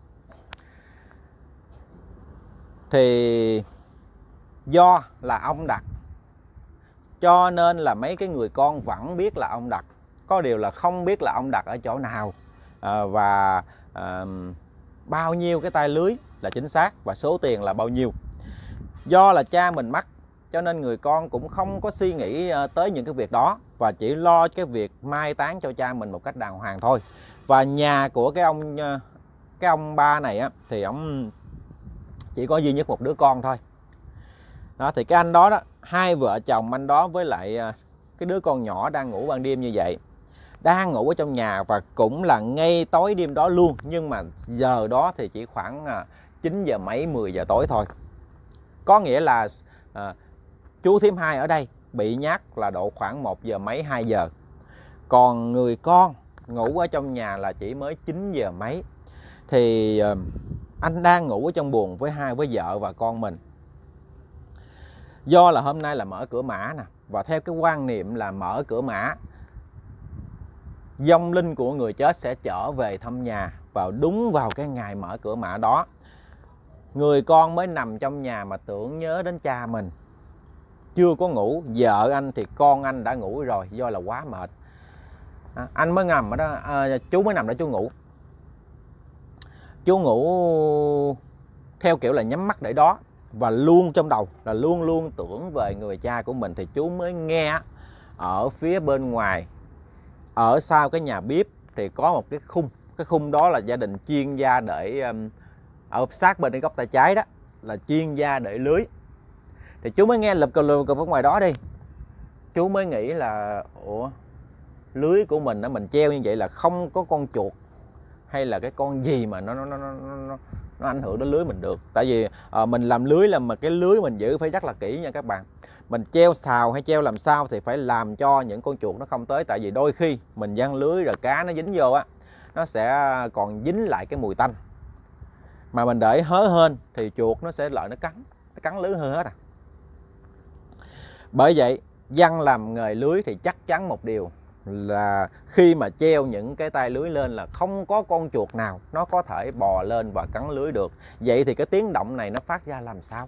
Thì do là ông đặt, cho nên là mấy cái người con vẫn biết là ông đặt, có điều là không biết là ông đặt ở chỗ nào à, và à, bao nhiêu cái tay lưới là chính xác và số tiền là bao nhiêu. Do là cha mình mắc cho nên người con cũng không có suy nghĩ tới những cái việc đó, và chỉ lo cái việc mai táng cho cha mình một cách đàng hoàng thôi. Và nhà của cái ông cái ông ba này á, thì ông chỉ có duy nhất một đứa con thôi. Đó, thì cái anh đó đó, hai vợ chồng anh đó với lại cái đứa con nhỏ đang ngủ ban đêm như vậy, đang ngủ ở trong nhà, và cũng là ngay tối đêm đó luôn. Nhưng mà giờ đó thì chỉ khoảng chín giờ mấy, mười giờ tối thôi. Có nghĩa là à, chú thím Hai ở đây bị nhát là độ khoảng một giờ mấy, hai giờ. Còn người con ngủ ở trong nhà là chỉ mới chín giờ mấy. Thì à, anh đang ngủ ở trong buồng với hai với vợ và con mình. Do là hôm nay là mở cửa mã nè, và theo cái quan niệm là mở cửa mã, vong linh của người chết sẽ trở về thăm nhà vào đúng vào cái ngày mở cửa mã đó. Người con mới nằm trong nhà mà tưởng nhớ đến cha mình, chưa có ngủ. Vợ anh thì con anh đã ngủ rồi, do là quá mệt. À, anh mới nằm ở đó, à, chú mới nằm đó chú ngủ. Chú ngủ theo kiểu là nhắm mắt để đó, và luôn trong đầu là luôn luôn tưởng về người cha của mình. Thì chú mới nghe ở phía bên ngoài, ở sau cái nhà bếp thì có một cái khung. Cái khung đó là gia đình chuyên gia để um, ở sát bên cái góc tay trái đó là chuyên gia để lưới. Thì chú mới nghe lụp cụp lụp cụp ở ngoài đó đi. Chú mới nghĩ là ủa, lưới của mình đó, mình treo như vậy là không có con chuột hay là cái con gì mà nó nó nó nó, nó, nó ảnh hưởng đến lưới mình được. Tại vì à, mình làm lưới là mà cái lưới mình giữ phải rất là kỹ nha các bạn. Mình treo xào hay treo làm sao thì phải làm cho những con chuột nó không tới. Tại vì đôi khi mình giăng lưới rồi cá nó dính vô á, nó sẽ còn dính lại cái mùi tanh. Mà mình để hớ hên thì chuột nó sẽ lại nó cắn, nó cắn lưới hơi hết à. Bởi vậy dân làm nghề lưới thì chắc chắn một điều là khi mà treo những cái tay lưới lên là không có con chuột nào nó có thể bò lên và cắn lưới được. Vậy thì cái tiếng động này nó phát ra làm sao?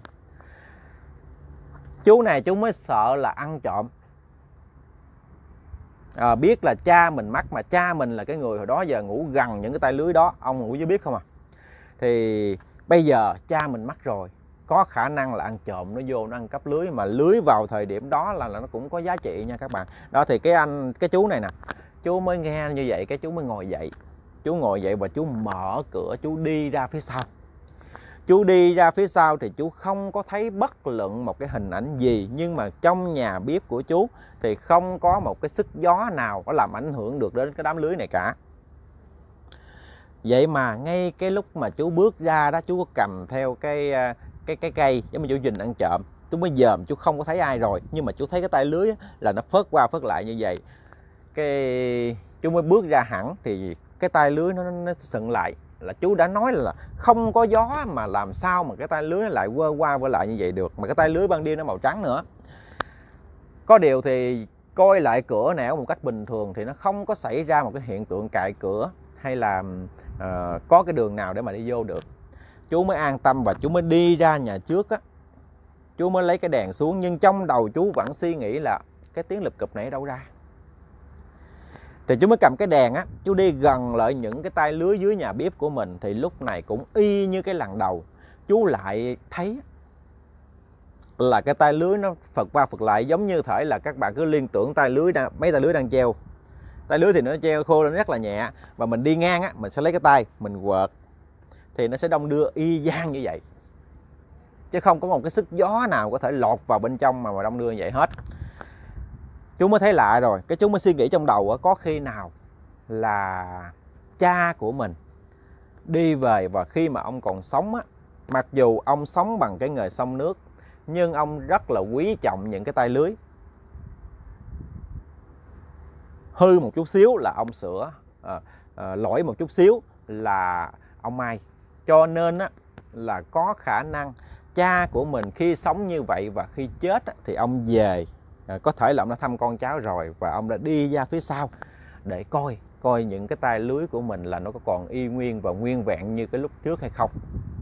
Chú này chú mới sợ là ăn trộm. À, biết là cha mình mắc, mà cha mình là cái người hồi đó giờ ngủ gần những cái tay lưới đó, ông ngủ dưới biết không à. Thì bây giờ cha mình mắc rồi, có khả năng là ăn trộm nó vô nó ăn cắp lưới, mà lưới vào thời điểm đó là, là nó cũng có giá trị nha các bạn. Đó thì cái anh cái chú này nè, chú mới nghe như vậy cái chú mới ngồi dậy. Chú ngồi dậy và chú mở cửa, chú đi ra phía sau. Chú đi ra phía sau thì chú không có thấy bất luận một cái hình ảnh gì, nhưng mà trong nhà bếp của chú thì không có một cái sức gió nào có làm ảnh hưởng được đến cái đám lưới này cả. Vậy mà ngay cái lúc mà chú bước ra đó, chú có cầm theo cái cái cái cây giống như chú Dình ăn trộm. Chú mới dòm, chú không có thấy ai rồi, nhưng mà chú thấy cái tay lưới là nó phớt qua phớt lại như vậy. Cái chú mới bước ra hẳn thì cái tay lưới nó, nó sừng lại. Là chú đã nói là không có gió mà làm sao mà cái tay lưới nó lại quơ qua quơ lại như vậy được. Mà cái tay lưới ban đêm nó màu trắng nữa. Có điều thì coi lại cửa nẻo một cách bình thường thì nó không có xảy ra một cái hiện tượng cạy cửa hay là uh, có cái đường nào để mà đi vô được. chú mới an tâm và chú mới đi ra nhà trước á. Chú mới lấy cái đèn xuống, nhưng trong đầu chú vẫn suy nghĩ là cái tiếng lụp cụp này ở đâu ra. Thì chú mới cầm cái đèn á, chú đi gần lại những cái tay lưới dưới nhà bếp của mình. Thì lúc này cũng y như cái lần đầu, chú lại thấy là cái tay lưới nó phật qua phật lại, giống như thể là các bạn cứ liên tưởng tay lưới đang, mấy tay lưới đang treo. Tay lưới thì nó treo khô lên rất là nhẹ, và mình đi ngang á, mình sẽ lấy cái tay mình quợt thì nó sẽ đong đưa y chang như vậy, chứ không có một cái sức gió nào có thể lọt vào bên trong mà mà đong đưa như vậy hết. Chú mới thấy lạ rồi, cái chú mới suy nghĩ trong đầu á, có khi nào là cha của mình đi về, và khi mà ông còn sống á, mặc dù ông sống bằng cái nghề xông nước, nhưng ông rất là quý trọng những cái tay lưới. Hư một chút xíu là ông sửa, à, à, lỗi một chút xíu là ông may. Cho nên á, là có khả năng cha của mình khi sống như vậy và khi chết á, thì ông về, à, có thể là ông đã thăm con cháu rồi, và ông đã đi ra phía sau để coi coi những cái tay lưới của mình là nó có còn y nguyên và nguyên vẹn như cái lúc trước hay không.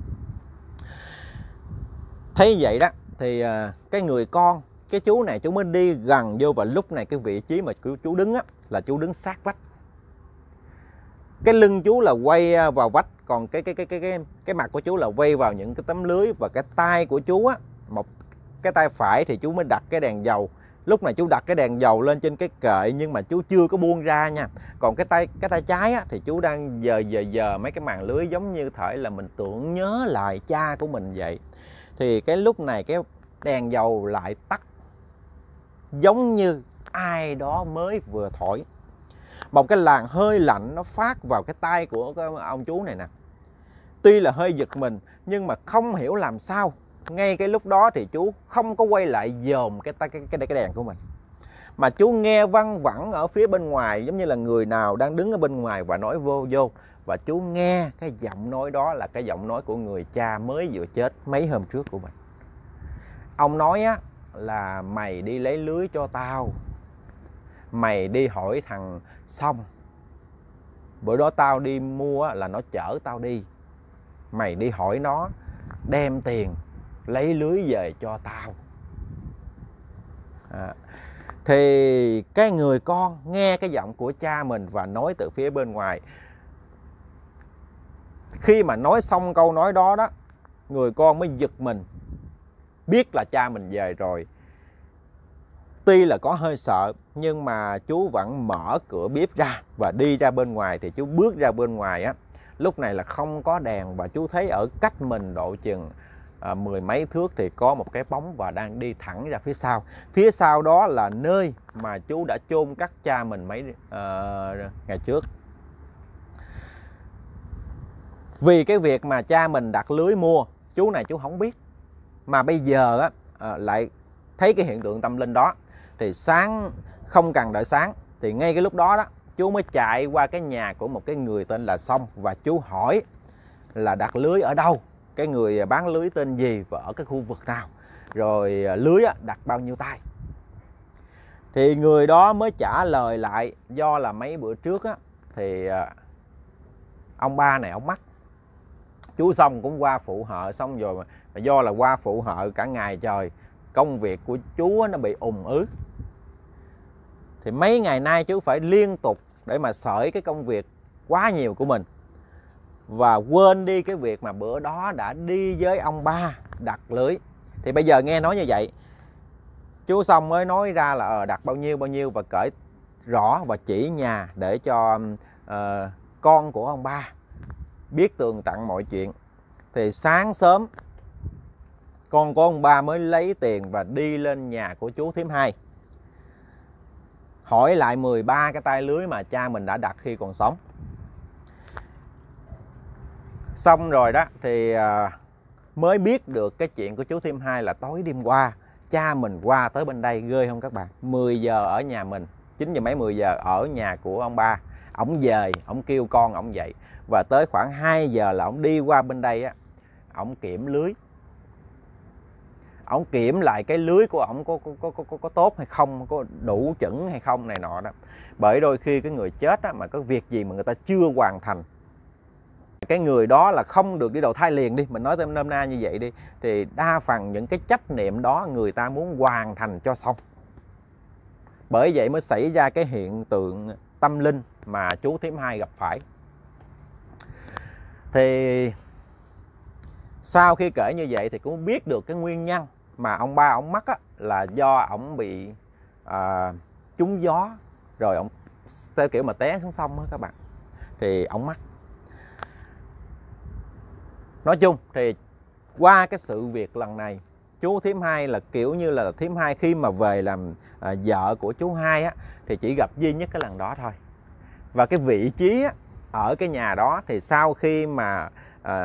Thấy vậy đó thì à, cái người con, cái chú này chú mới đi gần vô, và lúc này cái vị trí mà chú, chú đứng á, là chú đứng sát vách. Cái lưng chú là quay vào vách, còn cái cái cái cái cái cái mặt của chú là quay vào những cái tấm lưới, và cái tay của chú á, một cái tay phải thì chú mới đặt cái đèn dầu. Lúc này chú đặt cái đèn dầu lên trên cái kệ, nhưng mà chú chưa có buông ra nha. Còn cái tay cái tay trái á, thì chú đang giờ giờ giờ mấy cái màn lưới, giống như thể là mình tưởng nhớ lại cha của mình vậy. Thì cái lúc này cái đèn dầu lại tắt, giống như ai đó mới vừa thổi. Một cái làn hơi lạnh nó phát vào cái tay của cái ông chú này nè. Tuy là hơi giật mình, nhưng mà không hiểu làm sao, ngay cái lúc đó thì chú không có quay lại dòm cái cái cái cái đèn của mình, mà chú nghe văng vẳng ở phía bên ngoài, giống như là người nào đang đứng ở bên ngoài và nói vô vô. Và chú nghe cái giọng nói đó là cái giọng nói của người cha mới vừa chết mấy hôm trước của mình. Ông nói á, là mày đi lấy lưới cho tao, mày đi hỏi thằng Xong, bữa đó tao đi mua là nó chở tao đi, mày đi hỏi nó đem tiền lấy lưới về cho tao. À, thì cái người con nghe cái giọng của cha mình và nói từ phía bên ngoài. Khi mà nói xong câu nói đó đó, người con mới giật mình, biết là cha mình về rồi. Tuy là có hơi sợ, nhưng mà chú vẫn mở cửa bếp ra và đi ra bên ngoài. Thì chú bước ra bên ngoài á, lúc này là không có đèn, và chú thấy ở cách mình độ chừng à, mười mấy thước thì có một cái bóng và đang đi thẳng ra phía sau. Phía sau đó là nơi mà chú đã chôn cất cha mình mấy uh, ngày trước. Vì cái việc mà cha mình đặt lưới mua, chú này chú không biết, mà bây giờ á, à, lại thấy cái hiện tượng tâm linh đó. Thì sáng, không cần đợi sáng, thì ngay cái lúc đó đó, chú mới chạy qua cái nhà của một cái người tên là Xong, và chú hỏi là đặt lưới ở đâu, cái người bán lưới tên gì và ở cái khu vực nào, rồi lưới á, đặt bao nhiêu tay. Thì người đó mới trả lời lại, do là mấy bữa trước á, thì ông ba này ông mắc. Chú Xong cũng qua phụ hợ xong rồi, mà do là qua phụ hợ cả ngày trời, công việc của chú nó bị ùn ứ. Thì mấy ngày nay chú phải liên tục để mà sởi cái công việc quá nhiều của mình, và quên đi cái việc mà bữa đó đã đi với ông ba đặt lưới. Thì bây giờ nghe nói như vậy, chú Xong mới nói ra là ờ, đặt bao nhiêu bao nhiêu, và kể rõ và chỉ nhà để cho uh, con của ông ba biết tường tận mọi chuyện. Thì sáng sớm con của ông ba mới lấy tiền và đi lên nhà của chú Thím Hai, hỏi lại mười ba cái tay lưới mà cha mình đã đặt khi còn sống. Xong rồi đó thì mới biết được cái chuyện của chú Thím Hai là tối đêm qua cha mình qua tới bên đây, ghê không các bạn. Mười giờ ở nhà mình, chín giờ mấy mười giờ ở nhà của ông ba. Ổng về, ổng kêu con ổng dậy, và tới khoảng hai giờ là ổng đi qua bên đây á, ổng kiểm lưới. Ổng kiểm lại cái lưới của ổng có, có, có, có, có tốt hay không, có đủ chuẩn hay không này nọ đó. Bởi đôi khi cái người chết á, mà có việc gì mà người ta chưa hoàn thành, cái người đó là không được đi đầu thai liền đi, mình nói tên nôm na như vậy đi, thì đa phần những cái chấp niệm đó người ta muốn hoàn thành cho xong. Bởi vậy mới xảy ra cái hiện tượng tâm linh mà chú Thím Hai gặp phải. Thì sau khi kể như vậy thì cũng biết được cái nguyên nhân mà ông ba ông mắc á, là do ông bị à, trúng gió, rồi ông theo kiểu mà té xuống sông á các bạn, thì ông mắc. Nói chung thì qua cái sự việc lần này, chú Thím Hai là kiểu như là Thím Hai khi mà về làm à, vợ của chú Hai á, thì chỉ gặp duy nhất cái lần đó thôi. Và cái vị trí á, ở cái nhà đó thì sau khi mà à,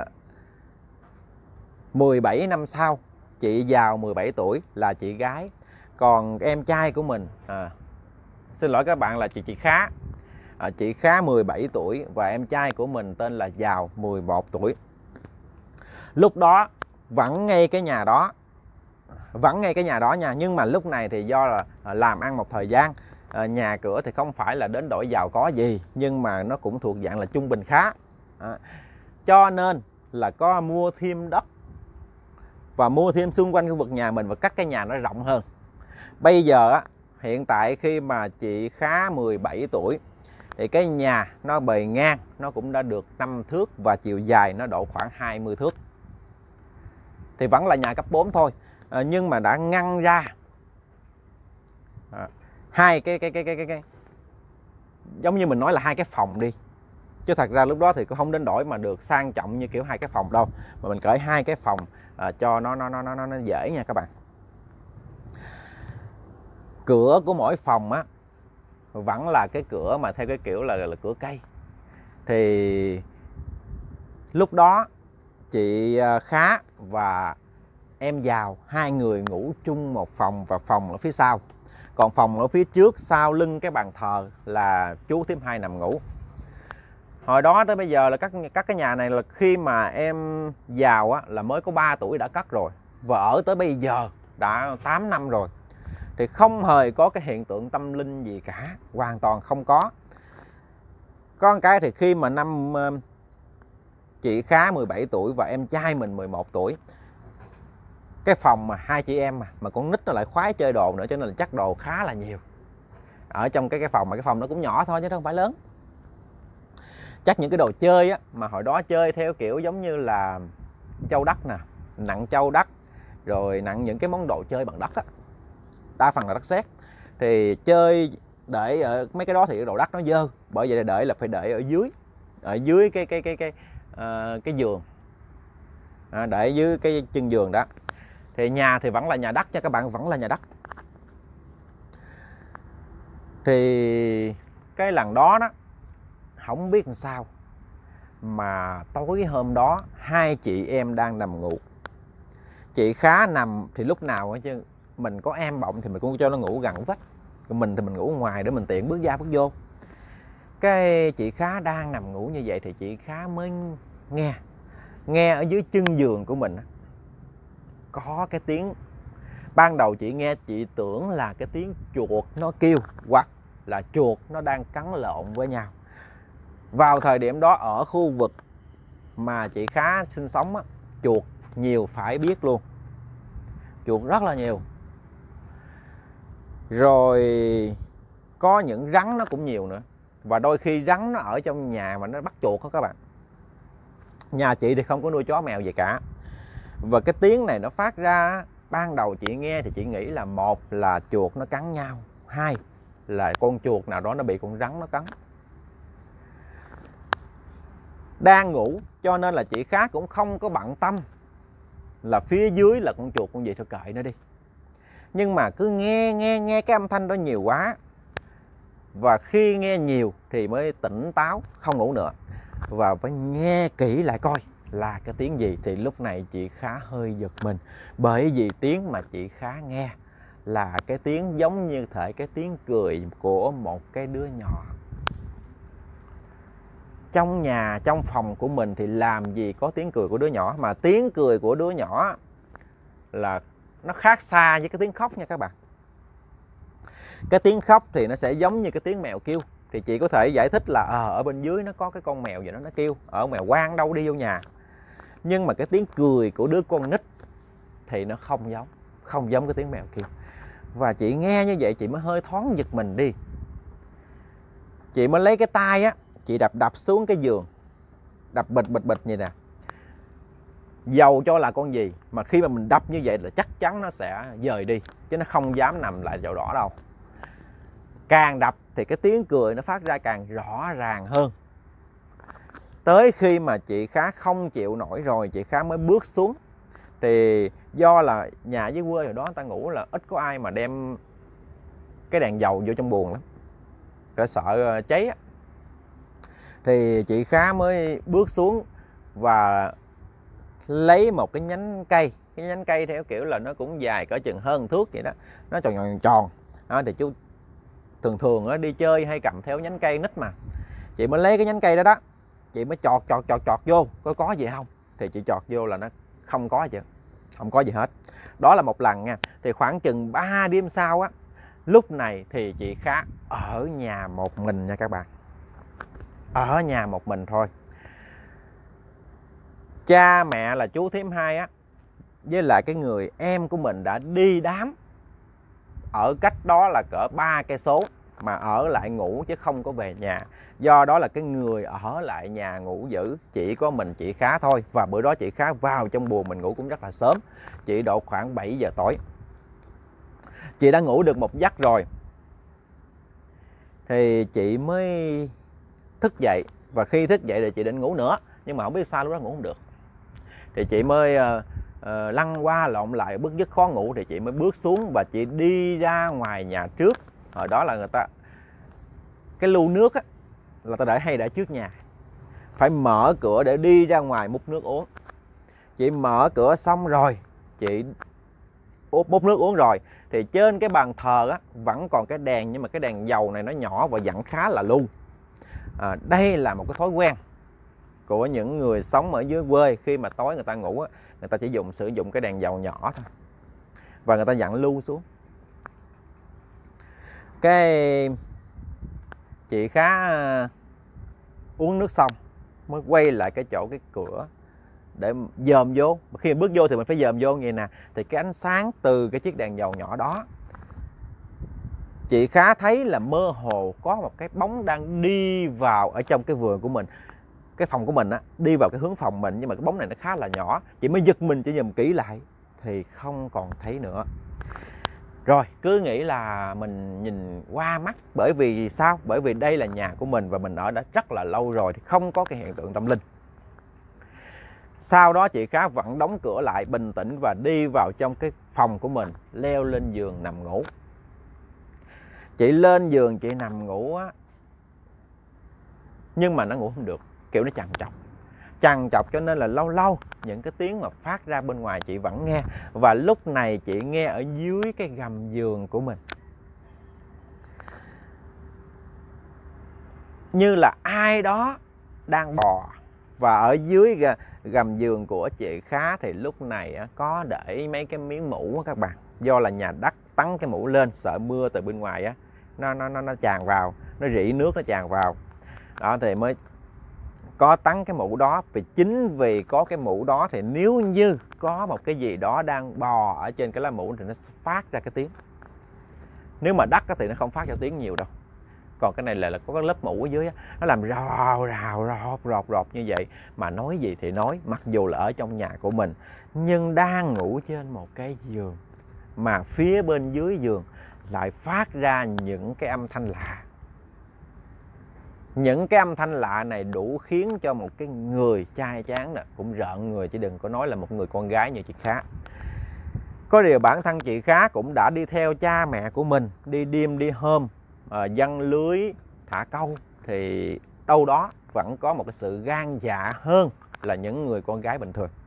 mười bảy năm sau, chị vào mười bảy tuổi là chị gái. Còn em trai của mình, à, xin lỗi các bạn là chị chị Khá, à, chị Khá mười bảy tuổi và em trai của mình tên là Giàu mười một tuổi. Lúc đó vẫn ngay cái nhà đó, vẫn ngay cái nhà đó nha, nhưng mà lúc này thì do là làm ăn một thời gian, à, nhà cửa thì không phải là đến đổi giàu có gì, nhưng mà nó cũng thuộc dạng là trung bình khá, à, cho nên là có mua thêm đất và mua thêm xung quanh khu vực nhà mình và cắt cái nhà nó rộng hơn. Bây giờ á, hiện tại khi mà chị Khá mười bảy tuổi thì cái nhà nó bề ngang nó cũng đã được năm thước và chiều dài nó độ khoảng hai mươi thước. Thì vẫn là nhà cấp bốn thôi, à, nhưng mà đã ngăn ra à, hai cái cái, cái cái cái cái giống như mình nói là hai cái phòng đi, chứ thật ra lúc đó thì cũng không đến đổi mà được sang trọng như kiểu hai cái phòng đâu, mà mình cởi hai cái phòng à, cho nó nó nó nó nó dễ nha các bạn. Cửa của mỗi phòng á vẫn là cái cửa mà theo cái kiểu là, là cửa cây. Thì lúc đó chị Khá và em Giàu hai người ngủ chung một phòng và phòng ở phía sau. Còn phòng ở phía trước sau lưng cái bàn thờ là chú Thím Hai nằm ngủ. Hồi đó tới bây giờ là các các cái nhà này là khi mà em Giàu á, là mới có ba tuổi đã cất rồi, và ở tới bây giờ đã tám năm rồi. Thì không hề có cái hiện tượng tâm linh gì cả, hoàn toàn không có. Có một cái thì khi mà năm chị Khá mười bảy tuổi và em trai mình mười một tuổi, cái phòng mà hai chị em mà, mà con nít nó lại khoái chơi đồ nữa, cho nên là chắc đồ khá là nhiều ở trong cái cái phòng, mà cái phòng nó cũng nhỏ thôi chứ không phải lớn. Chắc những cái đồ chơi á, mà hồi đó chơi theo kiểu giống như là châu đất nè, nặng châu đất, rồi nặng những cái món đồ chơi bằng đất á, đa phần là đất sét. Thì chơi để ở mấy cái đó thì đồ đất nó dơ, bởi vậy là để là phải để ở dưới, ở dưới cái cái cái cái uh, cái giường, à, để dưới cái chân giường đó. Thì nhà thì vẫn là nhà đất nha các bạn, vẫn là nhà đất. Thì cái lần đó đó không biết làm sao mà tối hôm đó hai chị em đang nằm ngủ. Chị Khá nằm thì lúc nào chứ mình có em bọng thì mình cũng cho nó ngủ gần vách, còn mình thì mình ngủ ngoài để mình tiện bước ra bước vô. Cái chị Khá đang nằm ngủ như vậy thì chị Khá mới nghe nghe ở dưới chân giường của mình có cái tiếng. Ban đầu chị nghe chị tưởng là cái tiếng chuột nó kêu, hoặc là chuột nó đang cắn lộn với nhau. Vào thời điểm đó ở khu vực mà chị Khá sinh sống á, chuột nhiều phải biết luôn, chuột rất là nhiều. Rồi có những rắn nó cũng nhiều nữa, và đôi khi rắn nó ở trong nhà mà nó bắt chuột đó các bạn. Nhà chị thì không có nuôi chó mèo gì cả, và cái tiếng này nó phát ra, ban đầu chị nghe thì chị nghĩ là một là chuột nó cắn nhau, hai là con chuột nào đó nó bị con rắn nó cắn. Đang ngủ cho nên là chị Khá cũng không có bận tâm là phía dưới là con chuột con gì, thôi kệ nó đi. Nhưng mà cứ nghe nghe nghe cái âm thanh đó nhiều quá, và khi nghe nhiều thì mới tỉnh táo không ngủ nữa, và phải nghe kỹ lại coi là cái tiếng gì. Thì lúc này chị Khá hơi giật mình, bởi vì tiếng mà chị Khá nghe là cái tiếng giống như thể cái tiếng cười của một cái đứa nhỏ. Trong nhà, trong phòng của mình thì làm gì có tiếng cười của đứa nhỏ, mà tiếng cười của đứa nhỏ là nó khác xa với cái tiếng khóc nha các bạn. Cái tiếng khóc thì nó sẽ giống như cái tiếng mèo kêu, thì chị có thể giải thích là à, ở bên dưới nó có cái con mèo vậy đó nó kêu, ở mèo quang đâu đi vô nhà. Nhưng mà cái tiếng cười của đứa con nít thì nó không giống, không giống cái tiếng mèo kêu. Và chị nghe như vậy chị mới hơi thoáng giật mình đi. Chị mới lấy cái tay á, chị đập đập xuống cái giường, đập bịch bịch bịch như nè. Dầu cho là con gì mà khi mà mình đập như vậy là chắc chắn nó sẽ dời đi, chứ nó không dám nằm lại chỗ đó đâu. Càng đập thì cái tiếng cười nó phát ra càng rõ ràng hơn. Tới khi mà chị Khá không chịu nổi rồi, chị Khá mới bước xuống. Thì do là nhà dưới quê hồi đó người ta ngủ là ít có ai mà đem cái đèn dầu vô trong buồng lắm, cả sợ cháy á. Thì chị Khá mới bước xuống và lấy một cái nhánh cây. Cái nhánh cây theo kiểu là nó cũng dài cỡ chừng hơn thước vậy đó, nó tròn tròn tròn đó. Thì chú thường thường đó, đi chơi hay cầm theo nhánh cây nít mà. Chị mới lấy cái nhánh cây đó đó, chị mới chọt chọt chọt chọt vô coi có gì không. Thì chị chọt vô là nó không có gì, không có gì hết. Đó là một lần nha. Thì khoảng chừng ba đêm sau á, lúc này thì chị Khá ở nhà một mình nha các bạn, ở nhà một mình thôi. Cha mẹ là chú thím hai á, với lại cái người em của mình đã đi đám ở cách đó là cỡ ba cây số mà ở lại ngủ chứ không có về nhà. Do đó là cái người ở lại nhà ngủ giữ chỉ có mình chị Khá thôi. Và bữa đó chị Khá vào trong buồng mình ngủ cũng rất là sớm, chị độ khoảng bảy giờ tối. Chị đã ngủ được một giấc rồi thì chị mới thức dậy. Và khi thức dậy thì chị định ngủ nữa, nhưng mà không biết sao lúc đó ngủ không được. Thì chị mới uh, uh, lăn qua lộn lại, bứt rứt khó ngủ. Thì chị mới bước xuống và chị đi ra ngoài nhà trước. Hồi đó là người ta, cái lu nước á, là ta để hay để trước nhà, phải mở cửa để đi ra ngoài múc nước uống. Chị mở cửa xong rồi, chị múc nước uống rồi thì trên cái bàn thờ á vẫn còn cái đèn, nhưng mà cái đèn dầu này nó nhỏ và vẫn khá là lu. À, đây là một cái thói quen của những người sống ở dưới quê. Khi mà tối người ta ngủ á, người ta chỉ dùng sử dụng cái đèn dầu nhỏ thôi, và người ta dặn lu xuống. Cái chị Khá uống nước xong mới quay lại cái chỗ cái cửa để dòm vô. Khi bước vô thì mình phải dòm vô vậy nè. Thì cái ánh sáng từ cái chiếc đèn dầu nhỏ đó, chị Khá thấy là mơ hồ có một cái bóng đang đi vào ở trong cái vườn của mình, cái phòng của mình á, đi vào cái hướng phòng mình. Nhưng mà cái bóng này nó khá là nhỏ. Chị mới giật mình, chị nhìn kỹ lại thì không còn thấy nữa. Rồi cứ nghĩ là mình nhìn qua mắt. Bởi vì sao? Bởi vì đây là nhà của mình và mình ở đã rất là lâu rồi, thì không có cái hiện tượng tâm linh. Sau đó chị Khá vẫn đóng cửa lại, bình tĩnh và đi vào trong cái phòng của mình, leo lên giường nằm ngủ. Chị lên giường chị nằm ngủ á, nhưng mà nó ngủ không được, kiểu nó trằn trọc trằn trọc cho nên là lâu lâu những cái tiếng mà phát ra bên ngoài chị vẫn nghe. Và lúc này chị nghe ở dưới cái gầm giường của mình như là ai đó đang bò. Và ở dưới gầm giường của chị Khá thì lúc này có để mấy cái miếng mũ các bạn. Do là nhà đất tắn cái mũ lên, sợ mưa từ bên ngoài á nó nó nó nó tràn vào, nó rỉ nước nó tràn vào. Đó thì mới có tắn cái mũ đó. Vì chính vì có cái mũ đó thì nếu như có một cái gì đó đang bò ở trên cái lá mũ thì nó phát ra cái tiếng. Nếu mà đất thì nó không phát ra tiếng nhiều đâu. Còn cái này là, là có cái lớp mũ ở dưới á, nó làm rào rào rọt rọt rọt như vậy. Mà nói gì thì nói, mặc dù là ở trong nhà của mình nhưng đang ngủ trên một cái giường, mà phía bên dưới giường lại phát ra những cái âm thanh lạ. Những cái âm thanh lạ này đủ khiến cho một cái người trai tráng nè cũng rợn người, chứ đừng có nói là một người con gái như chị Khá. Có điều bản thân chị Khá cũng đã đi theo cha mẹ của mình đi đêm đi hôm, à, giăng lưới thả câu, thì đâu đó vẫn có một cái sự gan dạ hơn là những người con gái bình thường.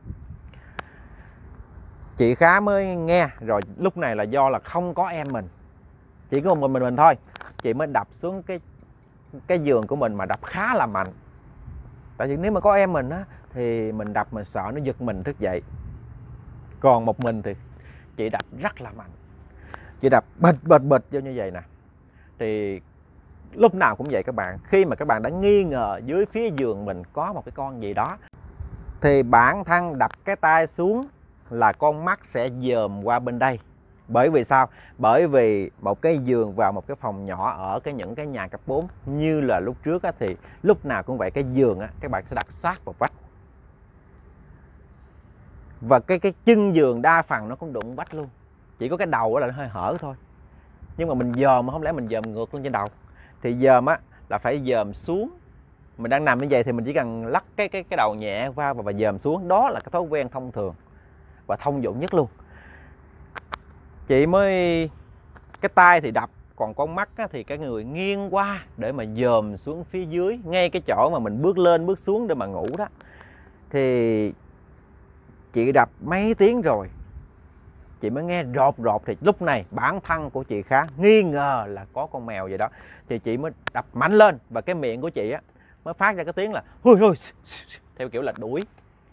Chị Khá mới nghe rồi. Lúc này là do là không có em mình, chỉ có một mình mình, mình thôi. Chị mới đập xuống cái cái giường của mình, mà đập khá là mạnh. Tại vì nếu mà có em mình á thì mình đập mình sợ nó giật mình thức dậy. Còn một mình thì chị đập rất là mạnh. Chị đập bịch bịch bịch vô như vậy nè. Thì Lúc nào cũng vậy các bạn, khi mà các bạn đã nghi ngờ dưới phía giường mình có một cái con gì đó thì bản thân đập cái tay xuống là con mắt sẽ dòm qua bên đây. Bởi vì sao? Bởi vì một cái giường và một cái phòng nhỏ ở cái những cái nhà cấp bốn như là lúc trước á, thì lúc nào cũng vậy, cái giường á, các bạn sẽ đặt sát vào vách. Và cái cái chân giường đa phần nó cũng đụng vách luôn. Chỉ có cái đầu là nó hơi hở thôi. Nhưng mà mình dòm mà không lẽ mình dòm ngược lên trên đầu. Thì dòm á là phải dòm xuống. Mình đang nằm như vậy thì mình chỉ cần lắc cái cái cái đầu nhẹ qua và, và dòm xuống. Đó là cái thói quen thông thường và thông dụng nhất luôn. Chị mới cái tay thì đập, còn con mắt á, thì cái người nghiêng qua để mà dòm xuống phía dưới, ngay cái chỗ mà mình bước lên bước xuống để mà ngủ đó. Thì chị đập mấy tiếng rồi chị mới nghe rột rột, thì lúc này bản thân của chị Khá nghi ngờ là có con mèo vậy đó, thì chị mới đập mạnh lên và cái miệng của chị á mới phát ra cái tiếng là hui hui, theo kiểu là đuổi.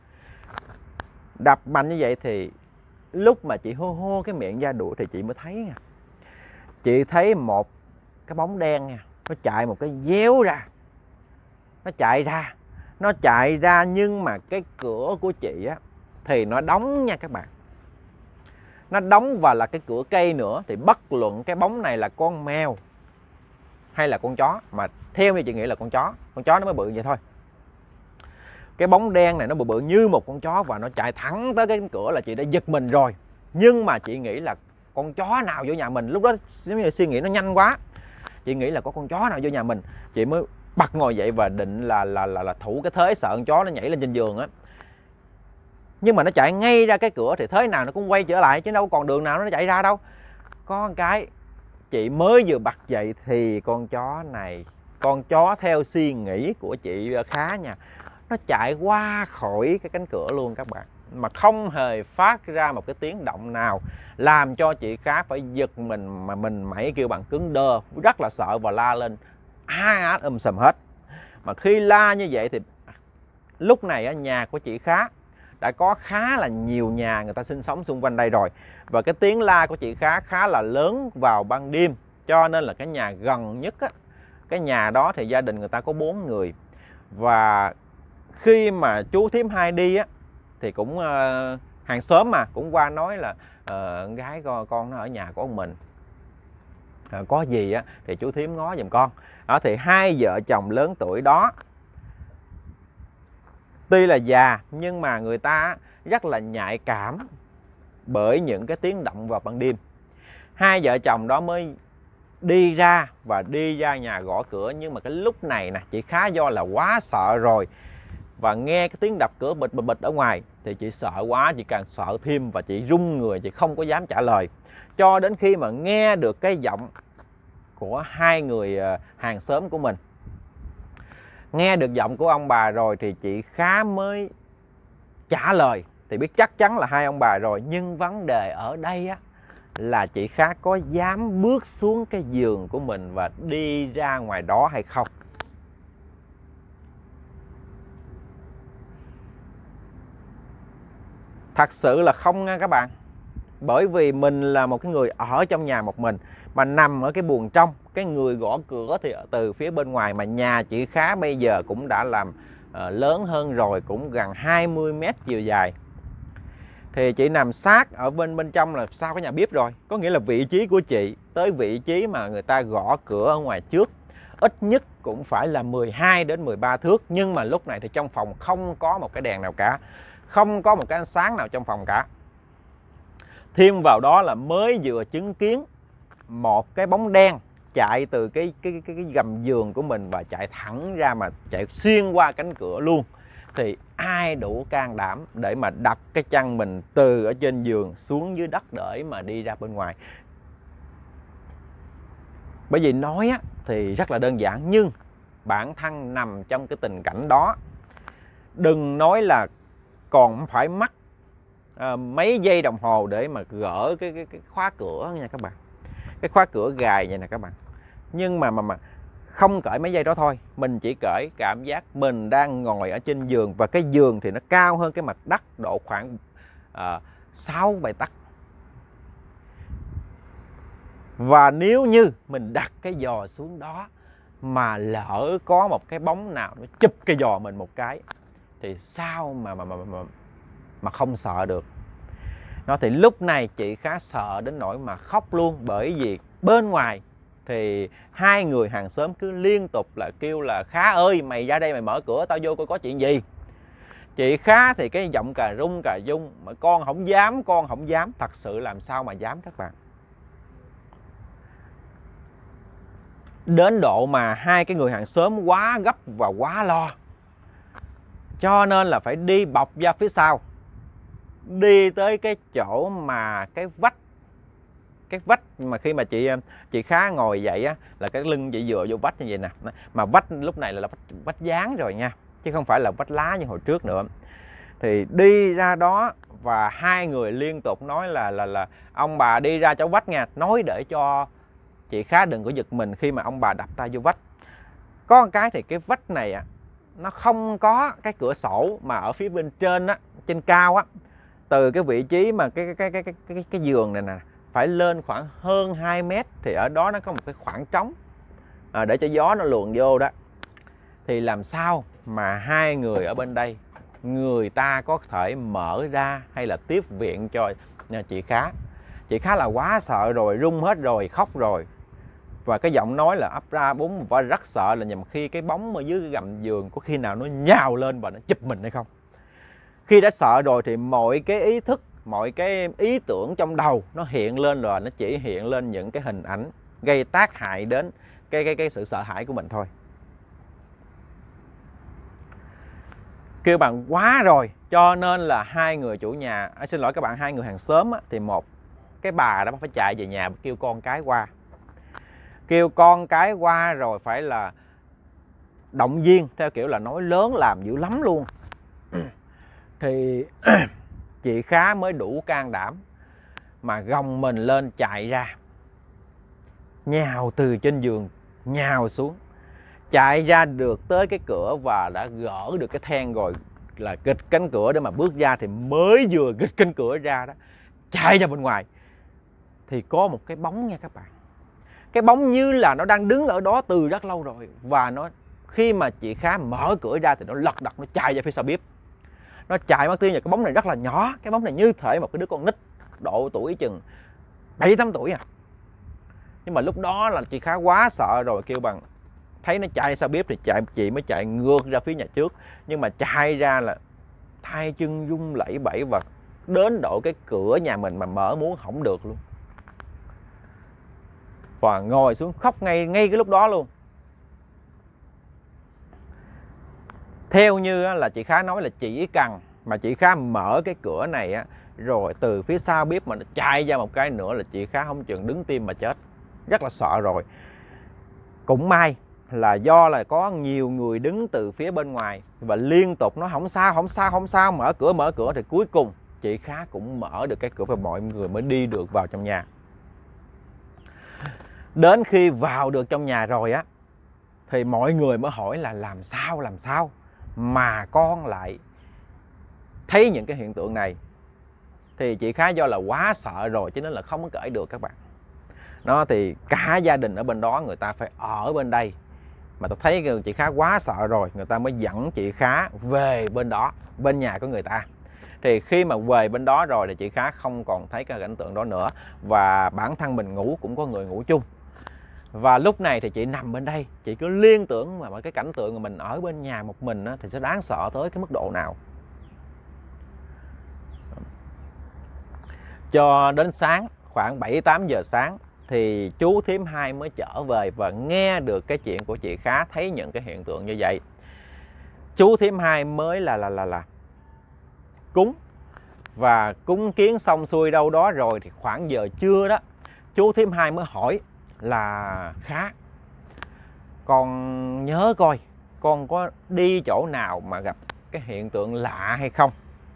Đập mạnh như vậy thì lúc mà chị hô hô cái miệng ra đuổi thì chị mới thấy nha, chị thấy một cái bóng đen nha, nó chạy một cái déo ra, nó chạy ra nó chạy ra nhưng mà cái cửa của chị á thì nó đóng nha các bạn, nó đóng và là cái cửa cây nữa. Thì bất luận cái bóng này là con mèo hay là con chó, mà theo như chị nghĩ là con chó, con chó nó mới bự vậy thôi. Cái bóng đen này nó bự bự như một con chó và nó chạy thẳng tới cái cửa là chị đã giật mình rồi. Nhưng mà chị nghĩ là con chó nào vô nhà mình, lúc đó suy nghĩ nó nhanh quá, chị nghĩ là có con chó nào vô nhà mình, chị mới bật ngồi dậy và định là là là, là thủ cái thế sợ con chó nó nhảy lên trên giường á. Nhưng mà nó chạy ngay ra cái cửa thì thế nào nó cũng quay trở lại chứ đâu còn đường nào nó chạy ra đâu. Có một cái chị mới vừa bật dậy thì con chó này, con chó theo suy nghĩ của chị Khá nha, nó chạy qua khỏi cái cánh cửa luôn các bạn, mà không hề phát ra một cái tiếng động nào, làm cho chị Khá phải giật mình, mà mình mẩy kêu bằng cứng đơ, rất là sợ và la lên á át um sùm hết. Mà khi la như vậy thì lúc này ở nhà của chị Khá đã có khá là nhiều nhà người ta sinh sống xung quanh đây rồi, và cái tiếng la của chị Khá khá là lớn vào ban đêm, cho nên là cái nhà gần nhất á, cái nhà đó thì gia đình người ta có bốn người. Và khi mà chú Thím Hai đi á thì cũng uh, hàng xóm mà cũng qua nói là uh, gái con, con nó ở nhà của ông mình, uh, có gì á thì chú Thím ngó giùm con. Đó thì hai vợ chồng lớn tuổi đó tuy là già nhưng mà người ta rất là nhạy cảm bởi những cái tiếng động vào ban đêm. Hai vợ chồng đó mới đi ra và đi ra nhà gõ cửa, nhưng mà cái lúc này nè chị Khá do là quá sợ rồi và nghe cái tiếng đập cửa bịch bịch bịch ở ngoài thì chị sợ quá, chị càng sợ thêm và chị run người, chị không có dám trả lời. Cho đến khi mà nghe được cái giọng của hai người hàng xóm của mình, nghe được giọng của ông bà rồi thì chị Khá mới trả lời. Thì biết chắc chắn là hai ông bà rồi, nhưng vấn đề ở đây á là chị Khá có dám bước xuống cái giường của mình và đi ra ngoài đó hay không. Thật sự là không nha các bạn. Bởi vì mình là một cái người ở trong nhà một mình mà nằm ở cái buồng trong, cái người gõ cửa thì từ phía bên ngoài, mà nhà chị Khá bây giờ cũng đã làm uh, lớn hơn rồi, cũng gần hai mươi mét chiều dài. Thì chị nằm sát ở bên bên trong là sau cái nhà bếp rồi, có nghĩa là vị trí của chị tới vị trí mà người ta gõ cửa ở ngoài trước ít nhất cũng phải là mười hai đến mười ba thước. Nhưng mà lúc này thì trong phòng không có một cái đèn nào cả, không có một cái ánh sáng nào trong phòng cả. Thêm vào đó là mới vừa chứng kiến một cái bóng đen chạy từ cái cái cái, cái gầm giường của mình và chạy thẳng ra, mà chạy xuyên qua cánh cửa luôn. Thì ai đủ can đảm để mà đập cái chân mình từ ở trên giường xuống dưới đất để mà đi ra bên ngoài. Bởi vì nói á, thì rất là đơn giản, nhưng bản thân nằm trong cái tình cảnh đó, đừng nói là còn phải mất à, mấy giây đồng hồ để mà gỡ cái, cái, cái khóa cửa nha các bạn. Cái khóa cửa gài vậy nè các bạn. Nhưng mà mà mà không cởi mấy giây đó thôi, mình chỉ cởi cảm giác mình đang ngồi ở trên giường, và cái giường thì nó cao hơn cái mặt đất độ khoảng à, sáu bảy tấc. Và nếu như mình đặt cái giò xuống đó mà lỡ có một cái bóng nào nó chụp cái giò mình một cái thì sao mà mà mà mà, mà không sợ được. Nó thì lúc này chị khá sợ đến nỗi mà khóc luôn, bởi vì bên ngoài thì hai người hàng xóm cứ liên tục là kêu là Khá ơi, mày ra đây mày mở cửa tao vô coi có chuyện gì. Chị Khá thì cái giọng cà rung cà rung, mà con không dám, con không dám. Thật sự làm sao mà dám các bạn. Đến độ mà hai cái người hàng xóm quá gấp và quá lo, cho nên là phải đi bọc ra phía sau, đi tới cái chỗ mà cái vách cái vách mà khi mà chị chị Khá ngồi dậy á, là cái lưng chị dựa vô vách như vậy nè, mà vách lúc này là, là vách, vách dán rồi nha, chứ không phải là vách lá như hồi trước nữa. Thì đi ra đó và hai người liên tục nói là là là ông bà đi ra chỗ vách nha, nói để cho chị Khá đừng có giật mình khi mà ông bà đập tay vô vách. Có một cái thì cái vách này á, nó không có cái cửa sổ, mà ở phía bên trên á, trên cao á, từ cái vị trí mà cái cái cái cái cái cái giường này nè phải lên khoảng hơn hai mét, thì ở đó nó có một cái khoảng trống à, để cho gió nó luồn vô đó. Thì làm sao mà hai người ở bên đây người ta có thể mở ra hay là tiếp viện cho chị Khá. Chị Khá là quá sợ rồi, run hết rồi, khóc rồi. Và cái giọng nói là ấp ra bốn và rất sợ là nhằm khi cái bóng ở dưới cái gầm giường có khi nào nó nhào lên và nó chụp mình hay không. Khi đã sợ rồi thì mọi cái ý thức, mọi cái ý tưởng trong đầu nó hiện lên rồi, nó chỉ hiện lên những cái hình ảnh gây tác hại đến cái cái cái sự sợ hãi của mình thôi. Kêu bằng quá rồi, cho nên là hai người chủ nhà, à, xin lỗi các bạn, hai người hàng xóm á, thì một cái bà đó phải chạy về nhà kêu con cái qua. Kêu con cái qua rồi phải là động viên theo kiểu là nói lớn làm dữ lắm luôn. Thì chị Khá mới đủ can đảm mà gồng mình lên chạy ra, nhào từ trên giường nhào xuống, chạy ra được tới cái cửa và đã gỡ được cái then rồi, là gịch cánh cửa để mà bước ra. Thì mới vừa gịch cánh cửa ra đó, chạy ra bên ngoài thì có một cái bóng nha các bạn. Cái bóng như là nó đang đứng ở đó từ rất lâu rồi. Và nó khi mà chị Khá mở cửa ra thì nó lật đật, nó chạy ra phía sau bếp. Nó chạy mất tiêu. Cái bóng này rất là nhỏ, cái bóng này như thể một cái đứa con nít độ tuổi chừng bảy tám tuổi à. Nhưng mà lúc đó là chị Khá quá sợ rồi, kêu bằng thấy nó chạy sau bếp thì chạy chị mới chạy ngược ra phía nhà trước. Nhưng mà chạy ra là hai chân run lẩy bẩy và đến độ cái cửa nhà mình mà mở muốn không được luôn. Và ngồi xuống khóc ngay ngay cái lúc đó luôn. Theo như là chị Khá nói là chỉ cần mà chị Khá mở cái cửa này á, rồi từ phía sau bếp mà nó chạy ra một cái nữa là chị Khá không chừng đứng tim mà chết. Rất là sợ rồi. Cũng may là do là có nhiều người đứng từ phía bên ngoài và liên tục nói không sao, không sao, không sao, mở cửa, mở cửa. Thì cuối cùng chị Khá cũng mở được cái cửa và mọi người mới đi được vào trong nhà. Đến khi vào được trong nhà rồi á, thì mọi người mới hỏi là làm sao, làm sao mà con lại thấy những cái hiện tượng này. Thì chị Khá do là quá sợ rồi cho nên là không có kể được các bạn. Nó thì cả gia đình ở bên đó người ta phải ở bên đây. Mà tôi thấy chị Khá quá sợ rồi, người ta mới dẫn chị Khá về bên đó, bên nhà của người ta. Thì khi mà về bên đó rồi thì chị Khá không còn thấy cái cảnh tượng đó nữa. Và bản thân mình ngủ cũng có người ngủ chung. Và lúc này thì chị nằm bên đây, chị cứ liên tưởng mà cái cảnh tượng mà mình ở bên nhà một mình á, thì sẽ đáng sợ tới cái mức độ nào. Cho đến sáng, khoảng bảy tám giờ sáng thì chú thím hai mới trở về và nghe được cái chuyện của chị Khá thấy những cái hiện tượng như vậy. Chú thím hai mới là là là là cúng, và cúng kiến xong xuôi đâu đó rồi thì khoảng giờ trưa đó, chú thím hai mới hỏi là Khá, con nhớ coi con có đi chỗ nào mà gặp cái hiện tượng lạ hay không.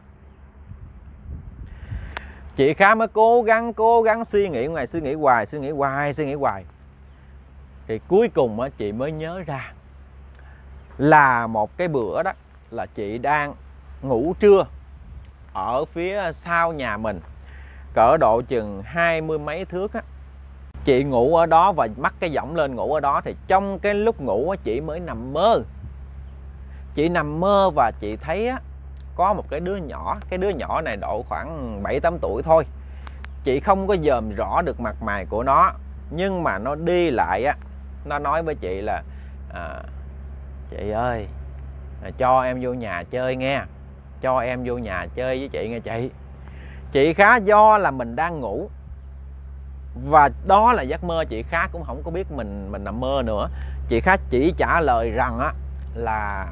Chị Khá mới cố gắng cố gắng suy nghĩ ngoài suy nghĩ hoài suy nghĩ hoài suy nghĩ hoài thì cuối cùng á, chị mới nhớ ra là một cái bữa đó là chị đang ngủ trưa ở phía sau nhà mình, cỡ độ chừng hai mươi mấy thước á, Chị ngủ ở đó và mắc cái giọng lên ngủ ở đó, thì trong cái lúc ngủ chị mới nằm mơ. Chị nằm mơ và chị thấy á, có một cái đứa nhỏ. Cái đứa nhỏ này độ khoảng bảy tám tuổi thôi. Chị không có dòm rõ được mặt mày của nó, nhưng mà nó đi lại á, nó nói với chị là à, chị ơi, cho em vô nhà chơi nghe, cho em vô nhà chơi với chị nghe chị. Chị Khá do là mình đang ngủ và đó là giấc mơ, chị Khá cũng không có biết mình mình nằm mơ nữa. Chị Khá chỉ trả lời rằng á là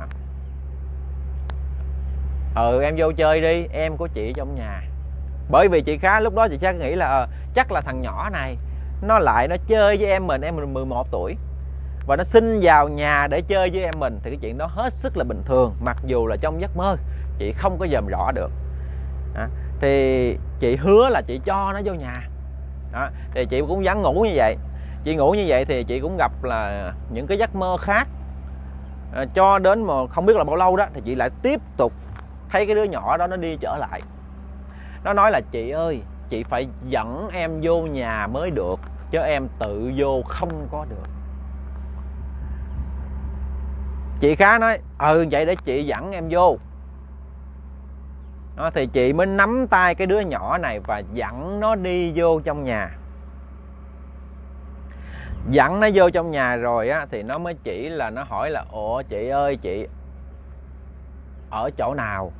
ừ em vô chơi đi, em của chị trong nhà. Bởi vì chị Khá lúc đó chị Khá nghĩ là à, chắc là thằng nhỏ này nó lại nó chơi với em mình, em mình mười một tuổi và nó xin vào nhà để chơi với em mình, thì cái chuyện đó hết sức là bình thường, mặc dù là trong giấc mơ chị không có dòm rõ được. À, thì chị hứa là chị cho nó vô nhà. Đó, thì chị cũng vẫn ngủ như vậy. Chị ngủ như vậy thì chị cũng gặp là những cái giấc mơ khác. À, cho đến mà không biết là bao lâu đó thì chị lại tiếp tục thấy cái đứa nhỏ đó nó đi trở lại. Nó nói là chị ơi, chị phải dẫn em vô nhà mới được, chứ em tự vô không có được. Chị Khá nói ừ vậy để chị dẫn em vô. Đó, thì chị mới nắm tay cái đứa nhỏ này và dẫn nó đi vô trong nhà. Dẫn nó vô trong nhà rồi á, thì nó mới chỉ là nó hỏi là ủa chị ơi, chị ở chỗ nào?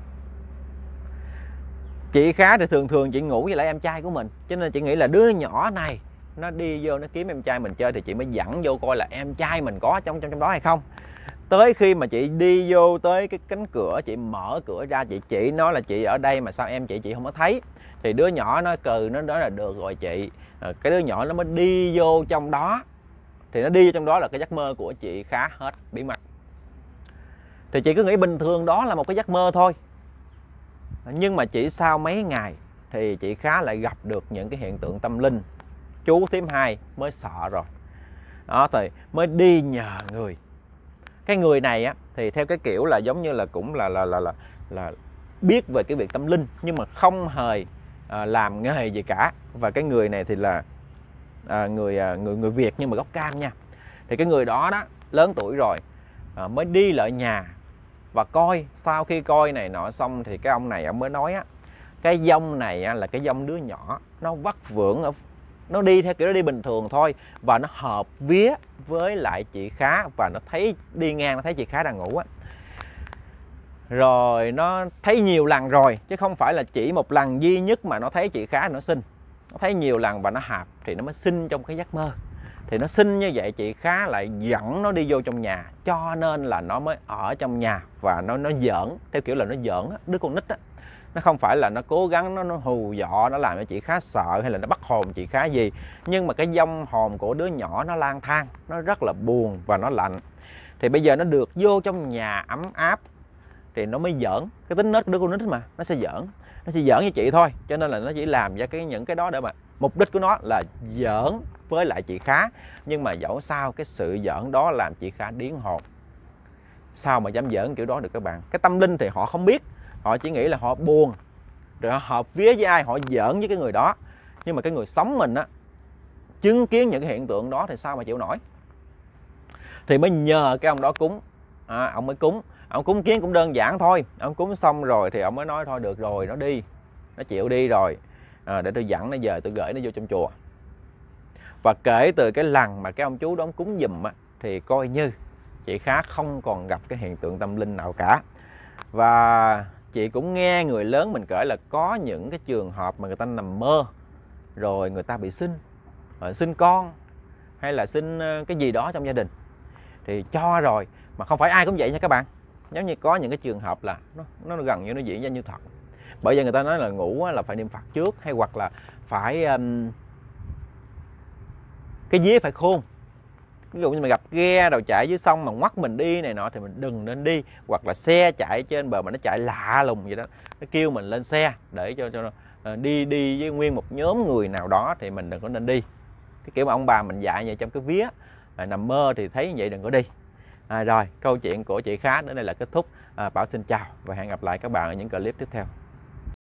Chị Khá thì thường thường chị ngủ với lại em trai của mình, cho nên chị nghĩ là đứa nhỏ này nó đi vô nó kiếm em trai mình chơi, thì chị mới dẫn vô coi là em trai mình có trong trong trong đó hay không. Tới khi mà chị đi vô tới cái cánh cửa, chị mở cửa ra, chị chỉ nó là chị ở đây mà sao em chị chị không có thấy. Thì đứa nhỏ nó cừ nó nói là được rồi chị. À, cái đứa nhỏ nó mới đi vô trong đó. Thì nó đi vô trong đó là cái giấc mơ của chị Khá hết bí mật. Thì chị cứ nghĩ bình thường đó là một cái giấc mơ thôi. Nhưng mà chỉ sau mấy ngày thì chị Khá lại gặp được những cái hiện tượng tâm linh. Chú Thím Hai mới sợ rồi. Đó thì mới đi nhờ người. Cái người này á thì theo cái kiểu là giống như là cũng là là là là, là biết về cái việc tâm linh, nhưng mà không hề à, làm nghề gì cả. Và cái người này thì là à, người à, người người Việt nhưng mà gốc Cam nha. Thì cái người đó đó lớn tuổi rồi à, mới đi lại nhà và coi. Sau khi coi này nọ xong thì cái ông này ông mới nói á, cái dông này á, là cái dông đứa nhỏ nó vắt vưởng ở, nó đi theo kiểu nó đi bình thường thôi, và nó hợp vía với lại chị Khá, và nó thấy đi ngang nó thấy chị Khá đang ngủ á. Rồi nó thấy nhiều lần rồi, chứ không phải là chỉ một lần duy nhất mà nó thấy chị Khá nó xin. Nó thấy nhiều lần và nó hợp thì nó mới xin trong cái giấc mơ. Thì nó xin như vậy chị Khá lại dẫn nó đi vô trong nhà, cho nên là nó mới ở trong nhà và nó nó giỡn, theo kiểu là nó giỡn á, đứa con nít á. Nó không phải là nó cố gắng nó, nó hù dọ, nó làm cho chị Khá sợ hay là nó bắt hồn chị Khá gì. Nhưng mà cái vong hồn của đứa nhỏ nó lang thang, nó rất là buồn và nó lạnh. Thì bây giờ nó được vô trong nhà ấm áp thì nó mới giỡn. Cái tính nết của đứa con nít mà, nó sẽ giỡn. Nó sẽ giỡn với chị thôi, cho nên là nó chỉ làm ra cái những cái đó để mà mục đích của nó là giỡn với lại chị Khá. Nhưng mà dẫu sao cái sự giỡn đó làm chị Khá điếng hồn. Sao mà dám giỡn kiểu đó được các bạn? Cái tâm linh thì họ không biết, họ chỉ nghĩ là họ buồn rồi họ hợp vía với ai họ giỡn với cái người đó. Nhưng mà cái người sống mình á, chứng kiến những cái hiện tượng đó thì sao mà chịu nổi. Thì mới nhờ cái ông đó cúng. À, ông mới cúng. Ông cúng kiến cũng đơn giản thôi. Ông cúng xong rồi thì ông mới nói thôi được rồi, nó đi, nó chịu đi rồi, à, để tôi dẫn nó về, tôi gửi nó vô trong chùa. Và kể từ cái lần mà cái ông chú đó ông cúng giùm á, thì coi như chị Khá không còn gặp cái hiện tượng tâm linh nào cả. Và chị cũng nghe người lớn mình kể là có những cái trường hợp mà người ta nằm mơ rồi người ta bị sinh, sinh con hay là sinh cái gì đó trong gia đình thì cho rồi, mà không phải ai cũng vậy nha các bạn. Giống như có những cái trường hợp là nó, nó gần như nó diễn ra như thật. Bởi vì người ta nói là ngủ là phải niệm Phật trước, hay hoặc là phải um, cái vía phải khôn. Ví dụ như mình gặp ghe đầu chạy dưới sông mà ngoắt mình đi này nọ thì mình đừng nên đi. Hoặc là xe chạy trên bờ mà nó chạy lạ lùng vậy đó, nó kêu mình lên xe để cho cho đi đi với nguyên một nhóm người nào đó thì mình đừng có nên đi. Cái kiểu mà ông bà mình dạy vậy trong cái vía, à, nằm mơ thì thấy vậy đừng có đi. À, rồi câu chuyện của chị Khá đến đây là kết thúc. à, Bảo xin chào và hẹn gặp lại các bạn ở những clip tiếp theo.